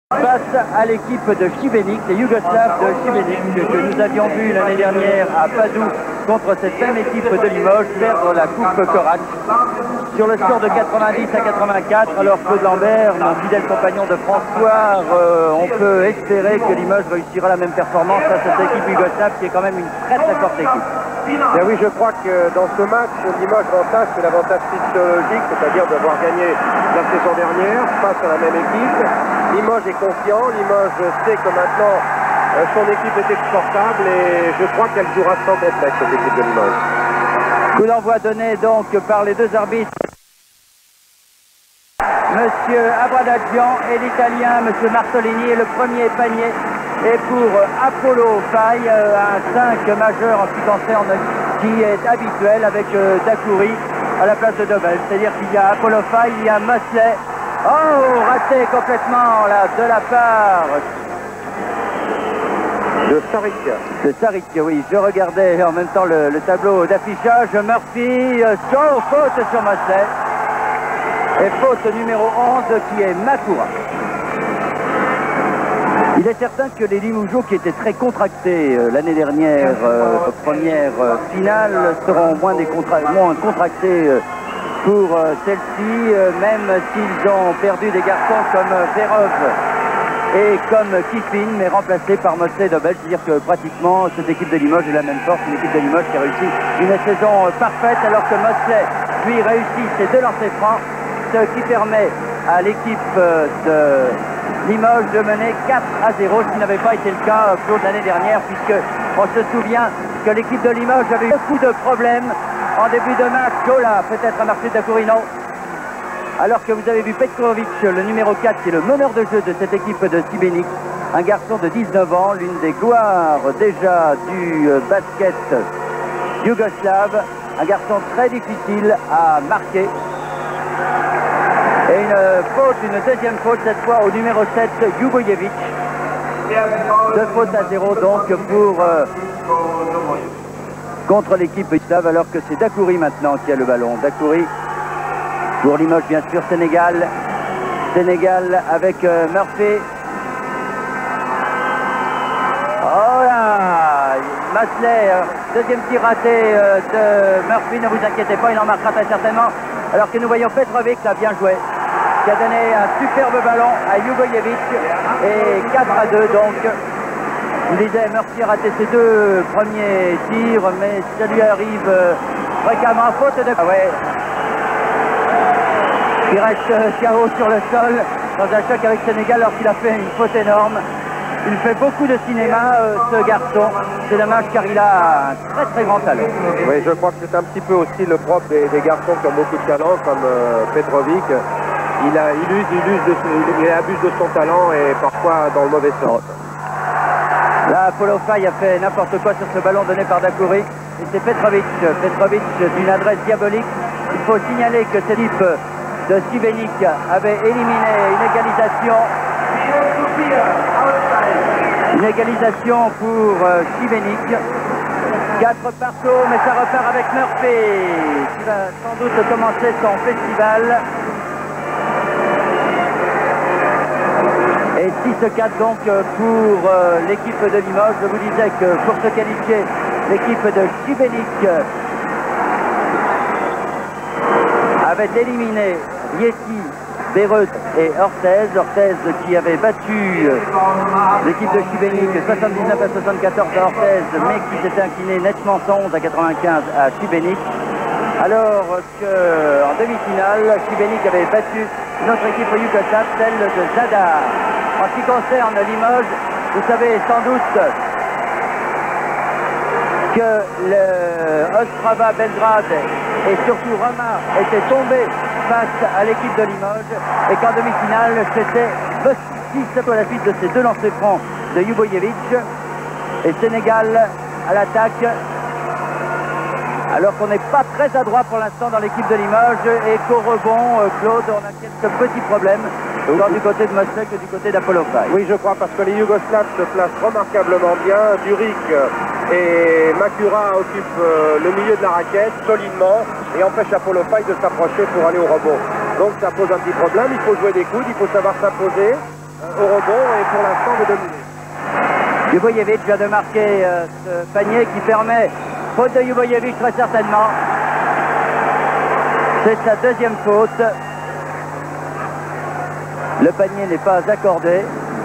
Face à l'équipe de Šibenik, les Yougoslaves de Šibenik, que nous avions vu l'année dernière à Padoue contre cette même équipe de Limoges perdre la Coupe Korac sur le score de 90 à 84. Alors Claude Lambert, mon fidèle compagnon de François, on peut espérer que Limoges réussira la même performance face à cette équipe yougoslave qui est quand même une très très forte équipe. Bien oui, je crois que dans ce match, Limoges avantage, c'est l'avantage psychologique, c'est-à-dire d'avoir gagné la saison dernière face à la même équipe. Limoges est confiant, Limoges sait que maintenant son équipe est exportable et je crois qu'elle jouera sans complexe, cette équipe de Limoges. Coup d'envoi donné donc par les deux arbitres, Monsieur Abradaggian et l'Italien, Monsieur Martolini, et le premier panier est pour Apollo Faye, un 5 majeur en ce qui concerne, qui est habituel avec Dakouri à la place de Dobel. C'est-à-dire qu'il y a Apollo Faye, il y a Mosley. Oh, raté complètement là de la part de Saric. De Saric, oui. Je regardais en même temps le tableau d'affichage. Murphy, faute sur Mosley. Et faute numéro 11 qui est Makura. Il est certain que les Limougeaux qui étaient très contractés l'année dernière, première finale, seront moins contractés pour celle-ci, même s'ils ont perdu des garçons comme Verov et comme Kiffin, mais remplacés par Mosley Dobel. C'est-à-dire que pratiquement cette équipe de Limoges est la même force, une équipe de Limoges qui a réussi une saison parfaite, alors que Mosley, lui, réussit ses deux lancers francs, ce qui permet à l'équipe de Limoges de mener 4 à 0, ce qui n'avait pas été le cas l'année dernière, puisque on se souvient que l'équipe de Limoges avait eu beaucoup de problèmes en début de match. Jola, peut-être à marché d'Akurino. Alors que vous avez vu Petrovic, le numéro 4, qui est le meneur de jeu de cette équipe de Šibenik, un garçon de 19 ans, l'une des gloires déjà du basket yougoslave, un garçon très difficile à marquer. Et une deuxième faute cette fois au numéro 7, Ljubojevic. 2 fautes à 0 donc contre l'équipe yougoslave, alors que c'est Dakouri maintenant qui a le ballon. Dakouri pour Limoges, bien sûr. Sénégal avec Murphy. Oh là, Mosley, deuxième tir raté de Murphy, ne vous inquiétez pas, il en marquera très certainement. Alors que nous voyons Petrovic, là, bien joué, qui a donné un superbe ballon à Ljubojevic, et 4 à 2 donc. Je disais, Murphy a raté ses deux premiers tirs, mais ça lui arrive fréquemment. Faute de... Ah ouais. Il reste KO sur le sol dans un choc avec Sénégal alors qu'il a fait une faute énorme. Il fait beaucoup de cinéma, ce garçon. C'est dommage car il a un très très grand talent. Oui, je crois que c'est un petit peu aussi le propre des garçons qui ont beaucoup de talent, comme Petrovic. Il abuse de son talent et parfois dans le mauvais sens. Là, Apollo Faye a fait n'importe quoi sur ce ballon donné par Dakouri. Et c'est Petrovic. Petrovic d'une adresse diabolique. Il faut signaler que cette équipe de Šibenik avait éliminé une égalisation pour Šibenik. 4 partout, mais ça repart avec Murphy, qui va sans doute commencer son festival. Et 6-4 donc pour l'équipe de Limoges. Je vous disais que pour se qualifier, l'équipe de Šibenik avait éliminé Rieti, Beyrouth et Orthez. Orthez qui avait battu l'équipe de Šibenik 79 à 74 à Orthez, mais qui s'était incliné nettement 111 à 95 à Šibenik. Alors qu'en demi-finale, Šibenik avait battu une autre équipe yougoslave, celle de Zadar. En ce qui concerne Limoges, vous savez sans doute que le Ostrava Belgrade et surtout Roma étaient tombés face à l'équipe de Limoges et qu'en demi-finale c'était Bostis à la suite de ces deux lancers francs de Ljubojevic et Sénégal à l'attaque, alors qu'on n'est pas très adroit pour l'instant dans l'équipe de Limoges et qu'au rebond, Claude, on a quelques petits problèmes tant du côté de Mosley que du côté d'Apollo Faye. Oui, je crois, parce que les Yougoslaves se placent remarquablement bien. Duric et Makura occupent le milieu de la raquette solidement et empêchent Apollo Faye de s'approcher pour aller au rebond. Donc ça pose un petit problème, il faut jouer des coudes, il faut savoir s'imposer au rebond pour l'instant de dominer. Ljubojevic vient de marquer ce panier qui permet, faute de Ljubojevic très certainement. C'est sa deuxième faute. Le panier n'est pas accordé.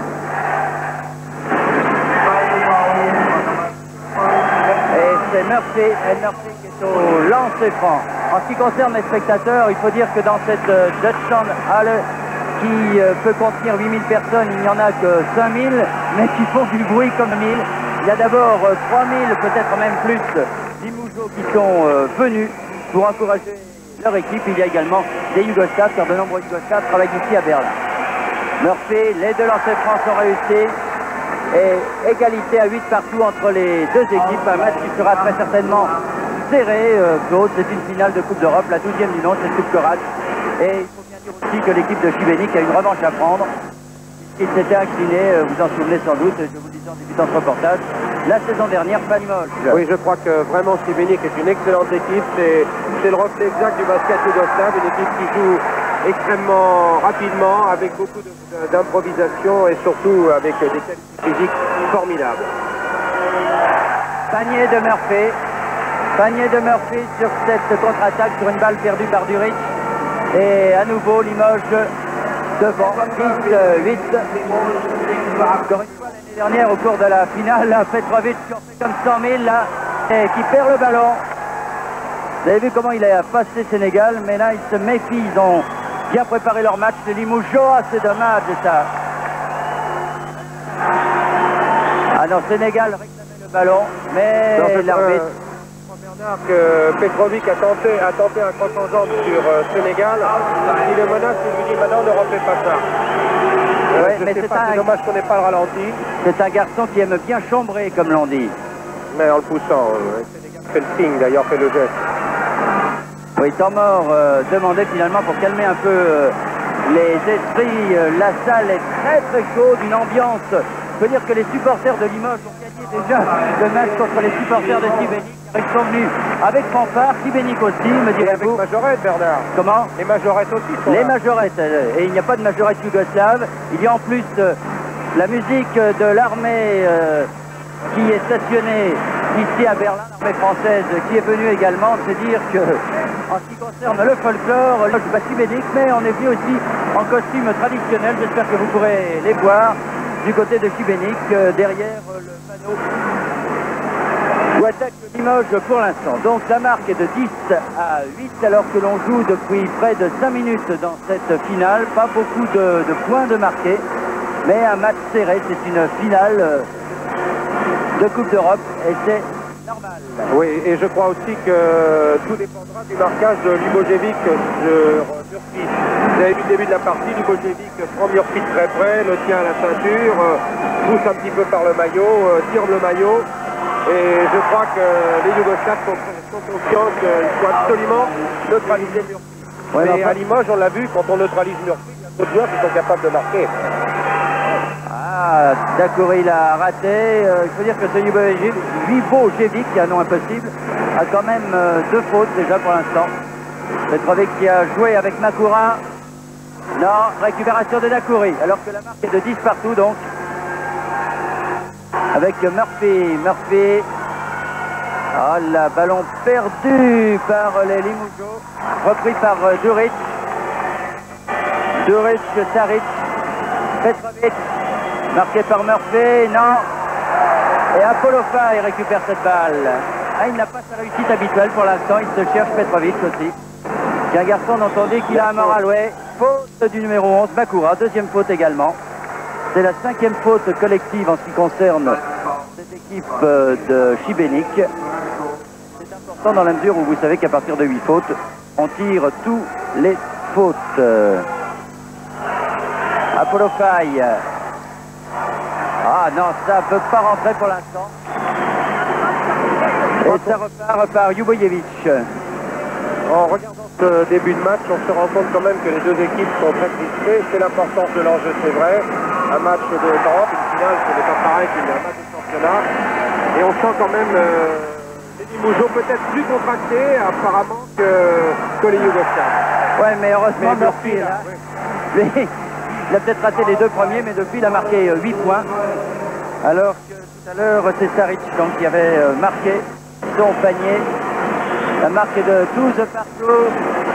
Et c'est Murphy qui est au lancer franc. En ce qui concerne les spectateurs, il faut dire que dans cette Deutschlandhalle qui peut contenir 8000 personnes, il n'y en a que 5000, mais qui font du bruit comme 1000. Il y a d'abord 3000, peut-être même plus, Limougeaux qui sont venus pour encourager leur équipe. Il y a également des Yougoslaves, car de nombreux Yougoslaves travaillent ici à Berlin. Murphy, les deux lancers francs sont réussis. Et égalité à 8 partout entre les deux équipes. Un match qui sera très certainement serré. Claude, c'est une finale de Coupe d'Europe, la 12e du nom, c'est Coupe Korat. Et il faut bien dire aussi que l'équipe de Šibenik a une revanche à prendre. Il s'était incliné, vous en souvenez sans doute, je vous le disais en débutant ce reportage, la saison dernière, pas Limoges. Oui, je crois que vraiment Šibenik est une excellente équipe. C'est le reflet exact du basket yougoslave, une équipe qui joue extrêmement rapidement, avec beaucoup d'improvisation et surtout avec des qualités physiques formidables. Panier de Murphy sur cette contre-attaque sur une balle perdue par Duric. Et à nouveau Limoges devant 10-8. Encore une fois l'année dernière au cours de la finale, Petrovic qui en fait comme 100 000 là, et qui perd le ballon. Vous avez vu comment il a passé Sénégal, mais là ils se méfient, ils ont bien préparé leur match. Les Limougeaux, c'est dommage ça. Ah non, Sénégal réclamait le ballon, mais l'arbitre... Bernard, que Petrovic a tenté un croche en jambe sur Sénégal. Il le menace, il lui dit maintenant ne refais pas ça. Ouais, mais c'est dommage qu'on n'ait pas le ralenti. C'est un garçon qui aime bien chambrer, comme l'on dit. Mais en le poussant, Sénégal fait le signe d'ailleurs, fait le geste. Oui, temps mort demandé finalement pour calmer un peu les esprits. La salle est très très chaude, une ambiance. Je peux dire que les supporters de Limoges ont gagné déjà le match contre les supporters de Šibenik. Ils sont venus avec fanfare, Šibenik aussi, me direz-vous. Avec majorette, Bernard. Comment? Les majorettes aussi sont Les là. majorettes, et il n'y a pas de majorette yougoslave. Il y a en plus la musique de l'armée qui est stationnée ici à Berlin, l'armée française qui est venue également. C'est dire que, en ce qui concerne le folklore, je suis pas Šibenik, mais on est venu aussi en costume traditionnel. J'espère que vous pourrez les voir du côté de Šibenik, derrière le panneau où attaque Limoges pour l'instant. Donc la marque est de 10-8 alors que l'on joue depuis près de 5 minutes dans cette finale. Pas beaucoup de points de marqués, mais un match serré. C'est une finale de Coupe d'Europe et c'est normal. Oui, et je crois aussi que tout dépendra du marquage de Ljubojevic sur Murphy. Vous avez vu le début de la partie, Ljubojevic prend Murphy de très près, le tient à la ceinture, pousse un petit peu par le maillot, tire le maillot. Et je crois que les Yougoslaves sont conscients qu'il faut absolument neutraliser Murphy. Ouais, mais à Limoges, on l'a vu, quand on neutralise Murphy, il y a d'autres joueurs qui sont capables de marquer. Ah, Dakouri il a raté. Il faut dire que ce Ljubojevic, qui a un nom impossible, a quand même 2 fautes déjà pour l'instant. Petrovic qui a joué avec Makura. Non, récupération de Dakouri, alors que la marque est de 10 partout donc. Avec Murphy. Ah, le ballon perdu par les Limougeaux. Repris par Duric. Saric. Petrovic. Marqué par Murphy. Non. Et Apolofai récupère cette balle. Ah, il n'a pas sa réussite habituelle pour l'instant. Il se cherche Petrovic aussi. C'est un garçon dont on dit qu'il a un moral, ouais. Faute du numéro 11, Makura. Deuxième faute également. C'est la 5e faute collective en ce qui concerne cette équipe de Šibenik. C'est important dans la mesure où vous savez qu'à partir de 8 fautes, on tire tous les fautes. Apolofai. Ah non, ça ne peut pas rentrer pour l'instant. Et ça repart par Ljubojevic. En regardant ce début de match, on se rend compte quand même que les deux équipes sont très crispées. C'est l'importance de l'enjeu, c'est vrai. Un match d'Europe, une finale, ce n'est pas pareil qu'un match de championnat. Et on sent quand même les Limougeaux peut-être plus contractés apparemment que les Yougoslaves. Ouais, mais heureusement Murphy est là. Oui. Il a peut-être raté les 2 premiers, mais depuis il a marqué 8 points. Alors que tout à l'heure c'est Saric donc, qui avait marqué son panier. La marque de 12 partout.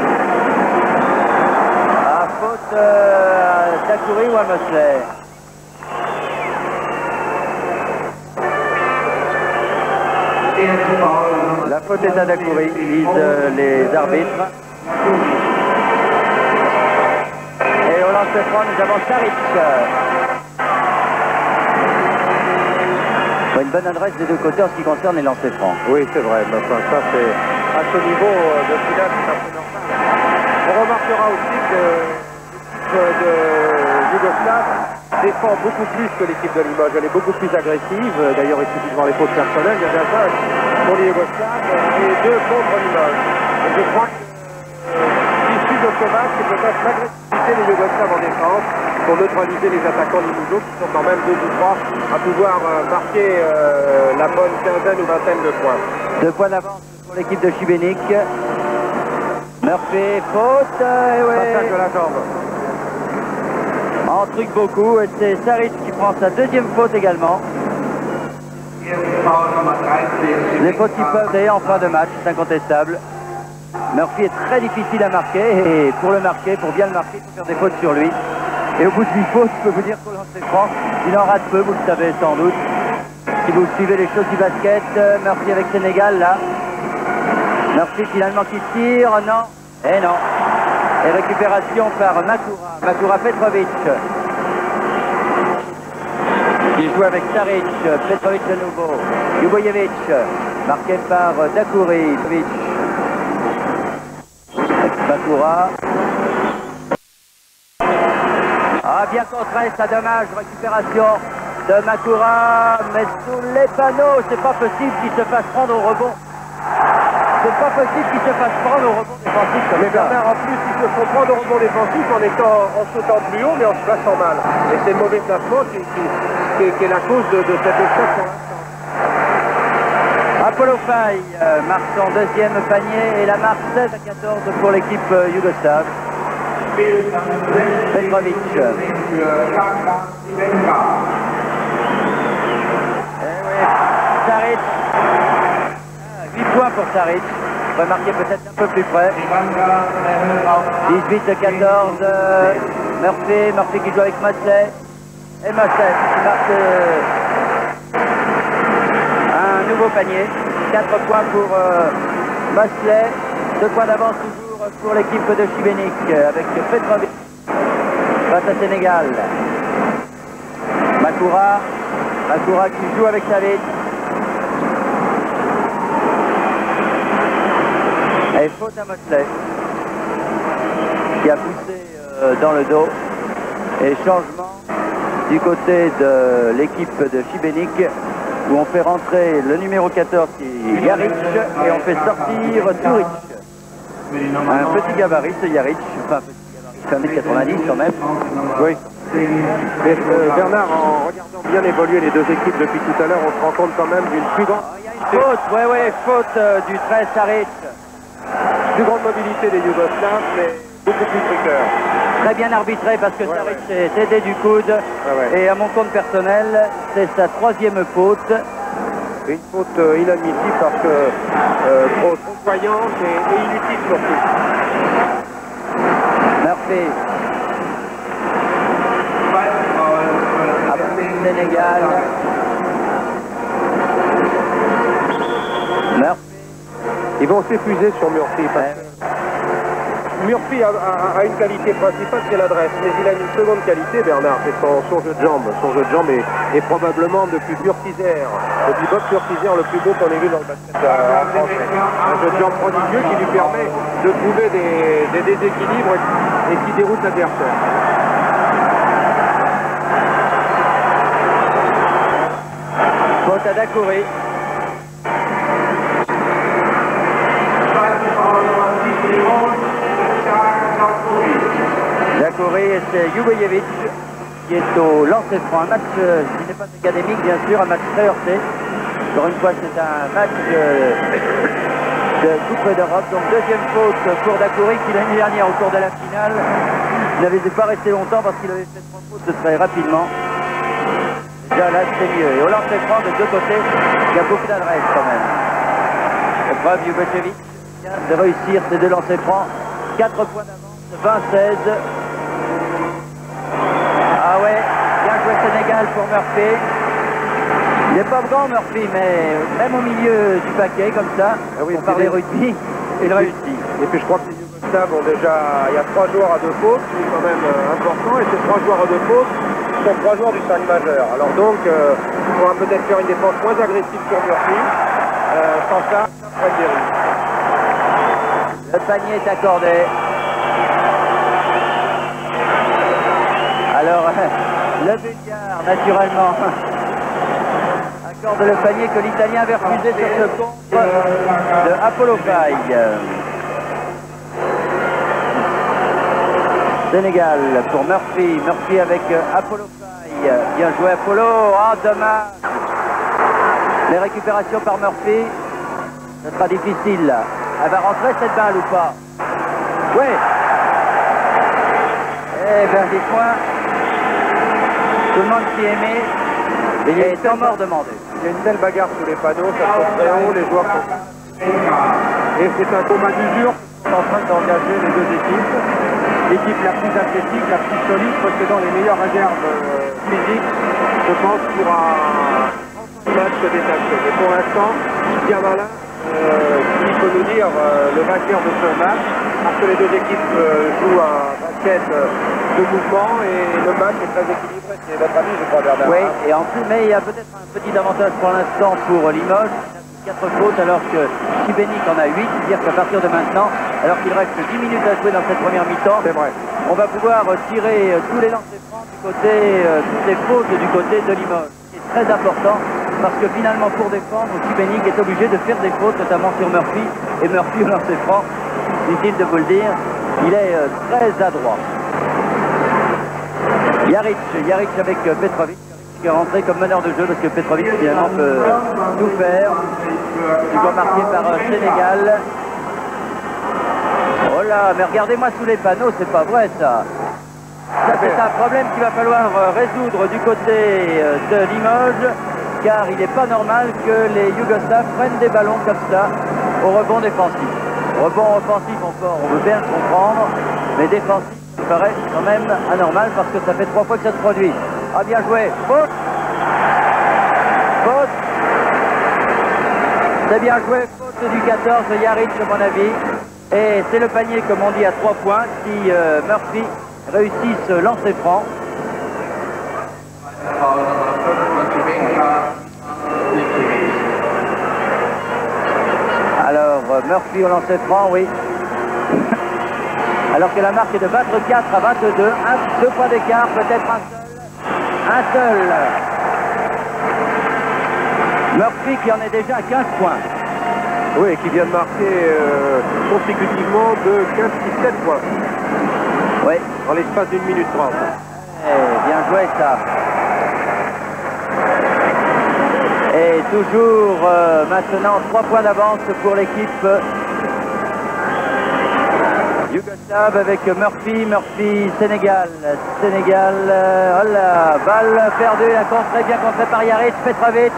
À faute à Dacoury ou à Mosley. La faute est à Dacoury, disent les arbitres. Et au lancer franc, nous avons Saric. Une bonne adresse des 2 côtés en ce qui concerne les lancers francs. Oui, c'est vrai. Mais enfin, ça, c'est à ce niveau de finale, c'est un peu normal. On remarquera aussi que l'équipe de Yougoslave défend beaucoup plus que l'équipe de Limoges. Elle est beaucoup plus agressive. D'ailleurs, il suffit de voir les fautes personnelles. Il y a 20 pour les Yougoslaves et 2 contre Limoges. Et je crois que l'issue de ce match, c'est peut-être l'agressivité des Yougoslaves en défense pour neutraliser les attaquants limougeaux qui sont quand même 2 ou 3 à pouvoir marquer la bonne quinzaine ou vingtaine de points. 2 points d'avance pour l'équipe de Šibenik. Murphy, faute. Passage de la jambe. En truc beaucoup, et c'est Saric qui prend sa 2e faute également. Les fautes qui peuvent d'ailleurs en fin de match, c'est incontestable. Murphy est très difficile à marquer, et pour le marquer, pour bien le marquer, il faut faire des fautes sur lui. Et au bout de 8 fautes, je peux vous dire qu'au lancer franc, il en rate peu, vous le savez sans doute. Si vous suivez les choses du basket, Murphy avec Sénégal, là. Murphy finalement qui tire, non. Et non. Et récupération par Makura. Makura Petrovic. Il joue avec Saric. Petrovic de nouveau. Ljubojevic. Marqué par Dacoury. Makura. Ah, bien contré, ça dommage. Récupération de Makura. Mais sous les panneaux, c'est pas possible qu'il se fasse prendre au rebond. C'est pas possible qu'il se fasse prendre au rebond défensif comme Mais ça. Bernard, en plus, il se font prendre au rebond défensif en sautant plus haut, mais en se plaçant mal. Et c'est le mauvais placement qui est la cause de cet échec pour l'instant. Apollo Faye marque son 2e panier et la marque 16 à 14 pour l'équipe yougoslave. Petrovic. Eh oui, Saric. 8 points pour Saric. On va marquer peut-être un peu plus près. 18-14. Murphy qui joue avec Mosley. Et Mosley qui marque un nouveau panier. 4 points pour Mosley. 2 points d'avance toujours pour l'équipe de Šibenik avec Petrovic face à Sénégal. Makura qui joue avec Saric. Et faute à Mosley qui a poussé dans le dos. Et changement du côté de l'équipe de Šibenik où on fait rentrer le numéro 14 qui est Jaric et on fait sortir Turic. Un petit gabarit ce Jaric, enfin un petit gabarit, 1m90 quand même. Oui. Mais Bernard, en regardant bien évoluer les 2 équipes depuis tout à l'heure, on se rend compte quand même d'une plus grande... Il y a une faute, faute du 13 Saric. Plus grande mobilité des Yougoslaves, mais beaucoup plus friqueur. Très bien arbitré parce que Saric s'est aidé du coude. Et à mon compte personnel, c'est sa 3e faute. Une faute inadmissible parce que trop voyante et inutile surtout. Murphy. Après Sénégal. Murphy. Ils vont s'épuiser sur Murphy. Murphy a une qualité principale, c'est l'adresse, mais il a une seconde qualité, Bernard, c'est son jeu de jambes. Son jeu de jambes est probablement depuis Bob Furtizer, le plus beau qu'on ait vu dans le basket en France. Un jeu de jambes prodigieux qui lui permet de trouver des déséquilibres et qui déroute l'adversaire. Faute à Dacoury. Dacoury et c'est Ljubojevic qui est au lancer franc. Un match qui n'est pas académique bien sûr, un match très heurté. Encore une fois c'est un match de Coupe d'Europe. Donc 2e faute pour Dacoury qui l'année dernière au cours de la finale Il n'avait pas resté longtemps parce qu'il avait fait 3 fautes très rapidement. Déjà là, c'est mieux. Et au lancer franc de deux côtés, il y a beaucoup d'adresse quand même. Épreuve Yugosevic vient de réussir ces deux lancers francs. 4 points d'avance, 20-16. Ah ouais, bien joué Sénégal pour Murphy. Il n'est pas grand Murphy, mais même au milieu du paquet comme ça, oui, on parlait rugby, il réussit. Et puis je crois que les Yougoslaves ont déjà, il y a 3 joueurs à 2 fautes, qui est quand même important, et ces 3 joueurs à 2 fautes sont 3 joueurs du 5 majeur. Alors donc, il faudra peut-être faire une défense moins agressive sur Murphy. Sans ça, ça pourrait être des risques. Le panier est accordé. Alors, le Bulgare, naturellement, accorde le panier que l'Italien avait refusé sur ce contre de Apollo Faye. Sénégal pour Murphy. Murphy avec Apollo Faye. Bien joué Apollo. Ah, dommage. Les récupérations par Murphy. Ce sera difficile. Elle va rentrer cette balle ou pas? Oui. Eh bien, des points. Tout le monde s'y aimait. Et il est temps mort demandé. Il y a une telle bagarre sous les panneaux, ça saute très haut, les joueurs sont... Et c'est un combat d'usure qui est en train d'engager les deux équipes. L'équipe la plus athlétique, la plus solide, possédant les meilleures réserves physiques, je pense, pourra en match se détacher. Mais pour l'instant, bien malin, qui peut nous dire le vainqueur de ce match, parce que les deux équipes jouent un basket de mouvement et le match est très équilibré. C'est votre avis, je crois, Bernard. Oui, et en plus, mais il y a peut-être un petit avantage pour l'instant pour Limoges. 4 fautes alors que Šibenik en a 8, c'est-à-dire qu'à partir de maintenant, alors qu'il reste 10 minutes à jouer dans cette première mi-temps, on va pouvoir tirer tous les lancers francs du côté, toutes les fautes du côté de Limoges. C'est très important parce que finalement pour défendre, Šibenik est obligé de faire des fautes, notamment sur Murphy, et Murphy au lancer franc, difficile de vous le dire, il est très adroit. Jaric avec Petrovic, qui est rentré comme meneur de jeu parce que Petrovic finalement peut tout faire. Il doit marquer par Sénégal. Oh là, mais regardez-moi sous les panneaux, c'est pas vrai ça. Ça c'est un problème qu'il va falloir résoudre du côté de Limoges, car il n'est pas normal que les Yougoslaves prennent des ballons comme ça au rebond défensif. Rebond offensif encore, on veut bien le comprendre, mais défensif, ça paraît quand même anormal parce que ça fait 3 fois que ça se produit. Ah, bien joué. Faute. Faute. C'est bien joué. Faute du 14 de Jaric, à mon avis. Et c'est le panier, comme on dit, à 3 points. Si Murphy réussit ce lancer franc. Alors, Murphy au lancer franc, oui. Alors que la marque est de 24 à 22. 2 points d'écart, peut-être un seul. Murphy qui en est déjà à 15 points. Oui, qui vient de marquer consécutivement de 15, 6, 7 points. Oui. En l'espace d'une minute 30. Bien joué ça. Et toujours maintenant 3 points d'avance pour l'équipe yougoslave avec Murphy, Sénégal, oh là, balle perdue, la contrée, bien contrée par Jaric, Petrovic.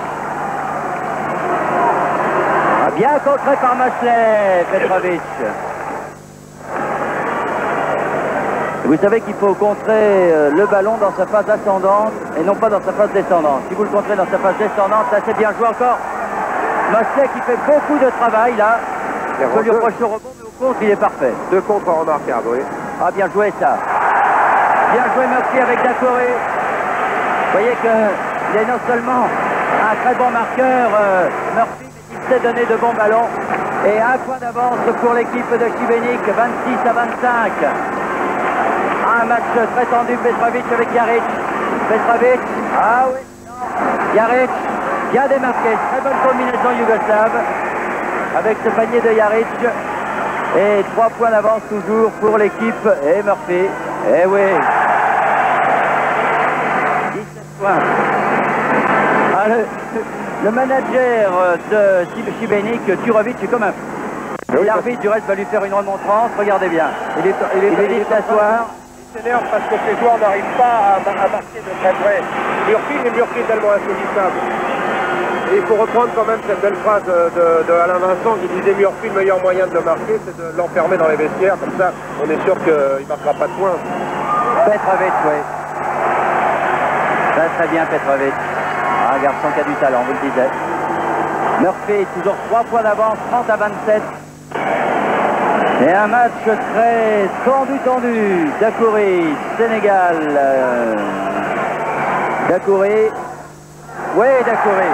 Bien contré par Masley, Petrovic. Vous savez qu'il faut contrer le ballon dans sa phase ascendante et non pas dans sa phase descendante. Si vous le contrez dans sa phase descendante, là c'est bien joué encore. Masley qui fait beaucoup de travail là. Il faut lui reprocher au rebond, mais au contre, il est parfait. 2 contres remarquables, oui. Ah, bien joué ça. Bien joué Murphy avec Dacoré. Vous voyez qu'il est non seulement un très bon marqueur, Murphy, mais il sait donner de bons ballons. Et 1 point d'avance pour l'équipe de Šibenik, 26 à 25. Un match très tendu, Petrovic avec Jaric. Petrovic, ah oui, non. Jaric, bien démarqué. Très bonne combinaison yougoslave avec ce panier de Jaric. Et 3 points d'avance toujours pour l'équipe. Et Murphy, eh oui. 17 points. Ah, le manager de Šibenik, Turovic, est comme un fou. L'arbitre du reste va lui faire une remontrance, regardez bien. Il est dit de s'asseoir. s'énerve parce que ces joueurs n'arrivent pas à marquer de très près. Murphy est tellement insaisissable. Et il faut reprendre quand même cette belle phrase de Alain Vincent qui disait Murphy, le meilleur moyen de le marquer, c'est de l'enfermer dans les vestiaires. Comme ça, on est sûr qu'il ne marquera pas de points. Petrovic, oui. Très bien, Petrovic. Un garçon qui a du talent, vous le disiez. Murphy, toujours 3 points d'avance, 30 à 27. Et un match très tendu. Dakouri, Sénégal. Dakouri. Oui, Dakouri.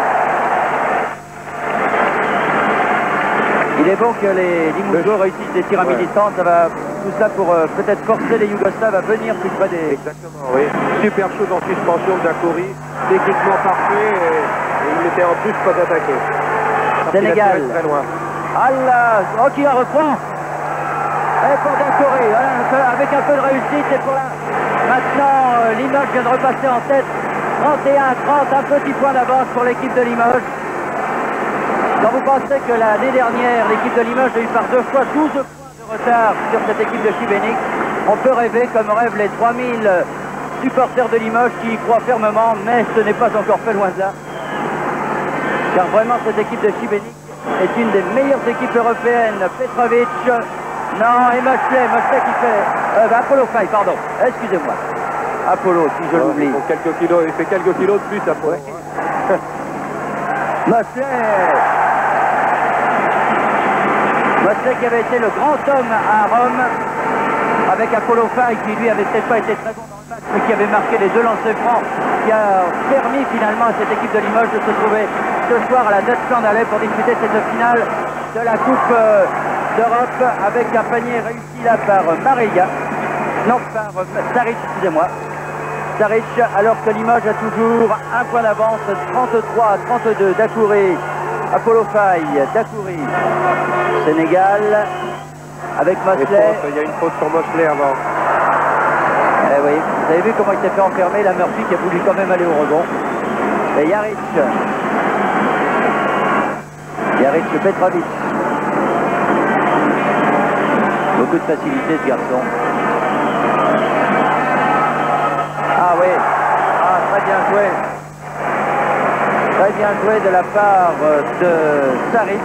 Il est bon que les Limougeaux réussissent des tirs à mi-distance. Ça va tout ça pour peut-être forcer les Yougoslaves à venir plus près des... Exactement, oui. Super chose en suspension de Dakouri. Techniquement parfait et il n'était en plus pas attaqué. Sénégal. Très loin. Allah, oh, qui la reprend. Et pour Dakouri, avec un peu de réussite. Et pour la... Maintenant, Limoges vient de repasser en tête. 31-30, un petit point d'avance pour l'équipe de Limoges. Quand vous pensez que l'année dernière, l'équipe de Limoges a eu par 2 fois 12 points de retard sur cette équipe de Šibenik, on peut rêver comme rêvent les 3000 supporters de Limoges qui y croient fermement, mais ce n'est pas encore fait loin de là. Car vraiment, cette équipe de Šibenik est une des meilleures équipes européennes. Petrovic, non, et Mosley qui fait... Apollo Faye, pardon, excusez-moi. Apollo, si je l'oublie. Il fait quelques kilos de plus, Apollo. Ouais. Mosley qui avait été le grand homme à Rome, avec Apollo Faye qui lui avait peut-être pas été très bon dans le match, mais qui avait marqué les 2 lancers francs, qui a permis finalement à cette équipe de Limoges de se trouver ce soir à la date Scandalais pour disputer cette finale de la Coupe d'Europe avec un panier réussi là par Mariga, non par Saric, excusez-moi. Saric, alors que Limoges a toujours un point d'avance, 33 à 32. Dakouri, Apollo Faye, Dakouri, Sénégal, avec Mosley. Il y a une faute sur Mosley avant. Eh oui, vous avez vu comment il s'est fait enfermer, la Murphy qui a voulu quand même aller au rebond. Et Jaric Petrovic. Beaucoup de facilité ce garçon. Ah oui, très bien joué. Très bien joué de la part de Saric,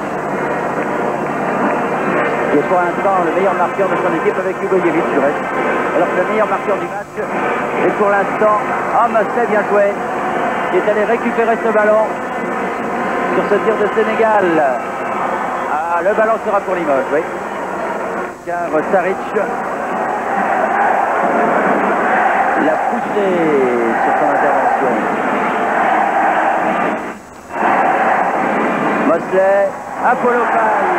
qui est pour l'instant le meilleur marqueur de son équipe avec Ugojevic du reste. Alors que le meilleur marqueur du match est pour l'instant Mosley, bien joué, qui est allé récupérer ce ballon sur ce tir de Sénégal. Ah, le ballon sera pour Limoges, oui. Car Saric l'a poussé sur son intervention. Mosley, Apollo Faye.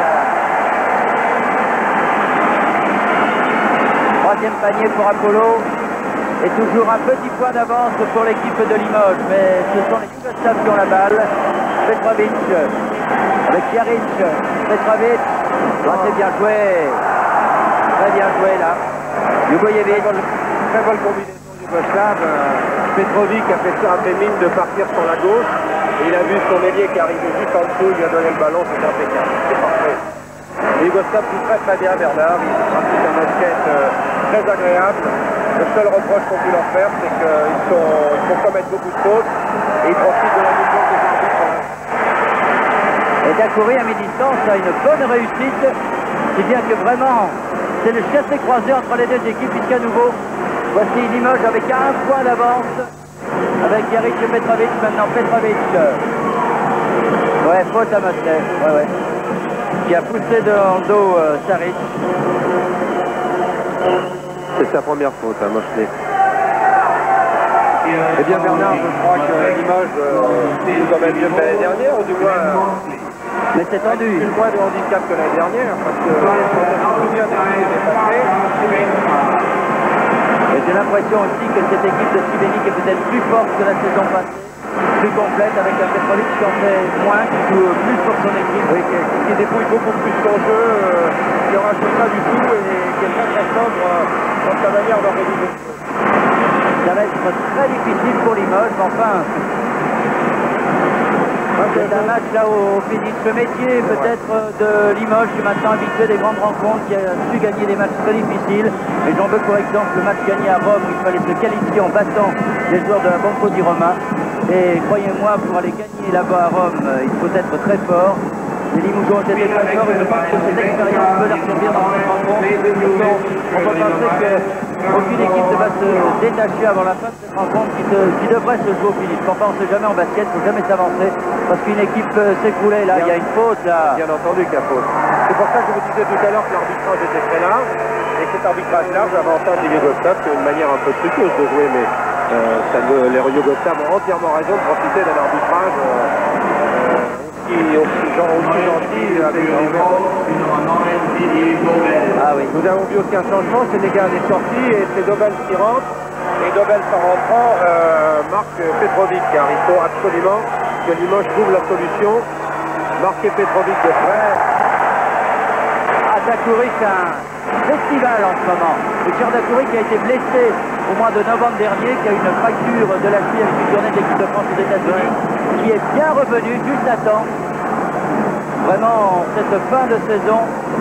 3e panier pour Apollo. Et toujours un petit point d'avance pour l'équipe de Limoges. Mais ce sont les Yougoslaves qui ont la balle. Petrovic avec Jaric. Petrovic. C'est bien joué. Très bien joué là. Ugojevic. Très bonne combinaison yougoslave. Petrovic a fait mine de partir sur la gauche. Et il a vu son ailier qui arrivait juste en dessous. Il lui a donné le ballon. C'est impeccable. C'est parfait. Les Yougoslaves jouent très bien Bernard. Ils pratiquent un basket très agréable. Le seul reproche qu'on peut leur faire, c'est qu'ils font commettre beaucoup de fautes. Et ils profitent de la mission des arbitres. Et Dakouri à mi-distance a une bonne réussite. Si bien que vraiment, c'est le chassé-croisé entre les 2 équipes, puisqu'à nouveau, voici Limoges avec un point d'avance. Avec Jaric et Petrovic, maintenant Petrovic. Ouais, faute à Mosley. Ouais. Qui a poussé en dos Saric. C'est sa première faute, Mosley. Eh bien Bernard, je crois que Limoges joue quand même mieux que l'année dernière, ou du moins... Mais c'est tendu. Plus moins de handicap que l'année dernière, parce que on se souvient des années passées. Et j'ai l'impression aussi que cette équipe de Šibenik est peut-être plus forte que la saison passée, plus complète, avec un Petrovic qui en fait moins, qui joue plus pour son équipe. Oui, qui dépouille beaucoup plus son jeu, qui en rajoute pas du tout et qui est très sobre dans sa manière d'organiser. Ça va être très difficile pour Limoges, mais enfin, C'est un match là où on finit ce métier peut-être de Limoges, qui est maintenant habitué des grandes rencontres, qui a su gagner des matchs très difficiles. Et j'en veux pour exemple le match gagné à Rome, où il fallait se qualifier en battant les joueurs de la Banco di Roma. Et croyez-moi, pour aller gagner là-bas à Rome, il faut être très fort. Les Limougeaux ont été très forts et je pense que cette expérience peut leur servir dans cette rencontre. On peut penser qu'aucune équipe ne va se détacher avant la fin de cette rencontre qui devrait se jouer au finish. Enfin, on ne sait jamais en basket, il ne faut jamais s'avancer parce qu'une équipe peut s'écrouler. Là, il y a une faute. Là. Bien entendu qu'il y a faute. C'est pour ça que je vous disais tout à l'heure que l'arbitrage était très large. Et cet arbitrage large avantage les Yougoslaves, qui ont une manière un peu truqueuse de jouer, mais les Yougoslaves ont entièrement raison de profiter d'un arbitrage aussi gentil avec les Ah oui. Nous avons vu aussi un changement, Sénégal est sorti et c'est Dobel qui rentre. Et Dobel en rentrant marque Petrovic, car il faut absolument que Limoges trouve la solution. Marquer Petrovic de près. Dakouri, c'est un festival en ce moment. Richard Dakouri qui a été blessé au mois de novembre dernier, qui a une fracture de la cheville avec une journée de l'équipe de France aux États-Unis, qui est bien revenu juste à temps. Vraiment, cette fin de saison.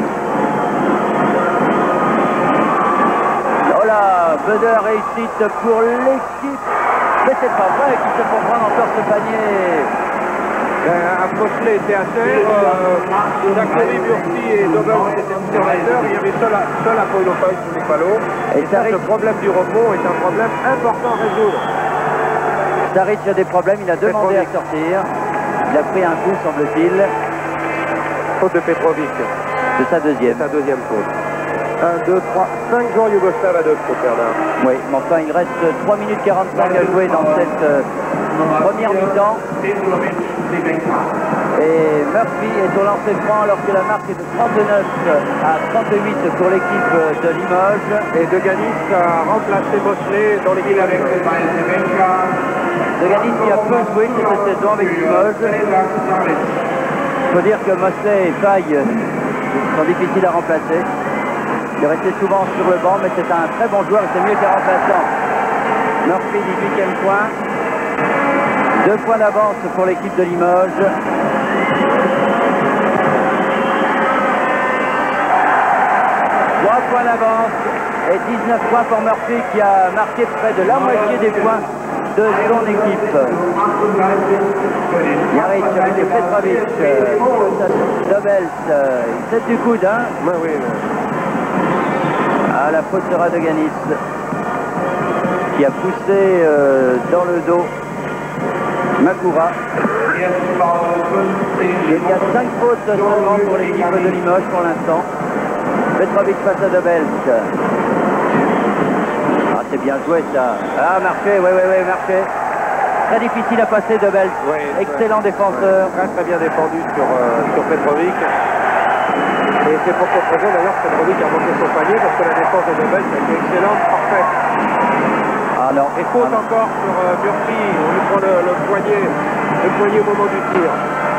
Oh là, Beder réussite pour l'équipe. Mais c'est pas vrai qu'ils se font prendre encore ce panier. Mosley était à terre, Dakouri, Murphy et Dobel étaient sur la terre, il y avait seul Apollo Paille sous les palos. Et ça, le problème du repos est un problème important à résoudre. Saric a des problèmes, il a demandé à sortir. Il a pris un coup, semble-t-il. Faute de Petrovic. C'est sa deuxième. Sa deuxième faute. 1, 2, 3, 5 joueurs yougoslaves à 2 pour Bernard. Oui, mais enfin il reste 3 minutes 45 à jouer dans cette première mi-temps. Et Murphy est au lancer franc alors que la marque est de 39 à 38 pour l'équipe de Limoges. Et De Ganis a remplacé Mosley dans l'équipe avec De Ganis qui a peu joué cette saison avec Limoges. Il faut dire que Mosley et Faye sont difficiles à remplacer. Il est resté souvent sur le banc, mais c'est un très bon joueur et c'est mieux qu'un remplaçant. Murphy, 18e point. 2 points d'avance pour l'équipe de Limoges. 3 points d'avance et 19 points pour Murphy qui a marqué près de la moitié des points de son équipe. Jaric avec Petrovic, Dobels, il tête du coude, hein? Oui, oui. Ah, la faute sera de Ganis qui a poussé dans le dos Makura. Il y a 5 fautes seulement pour l'équipe de Limoges pour l'instant. Petrovic face à Dobels. Ah, c'est bien joué ça. Ah, marqué, oui, marqué. Très difficile à passer Dobels. Oui, excellent défenseur. Très bien défendu sur Petrovic. Et c'est pour cette raison d'ailleurs que Petrovic a manqué son panier parce que la défense de Dobels a été excellente, parfaite. Ah non. Et faute encore sur Murphy, on lui prend le poignet au moment du tir.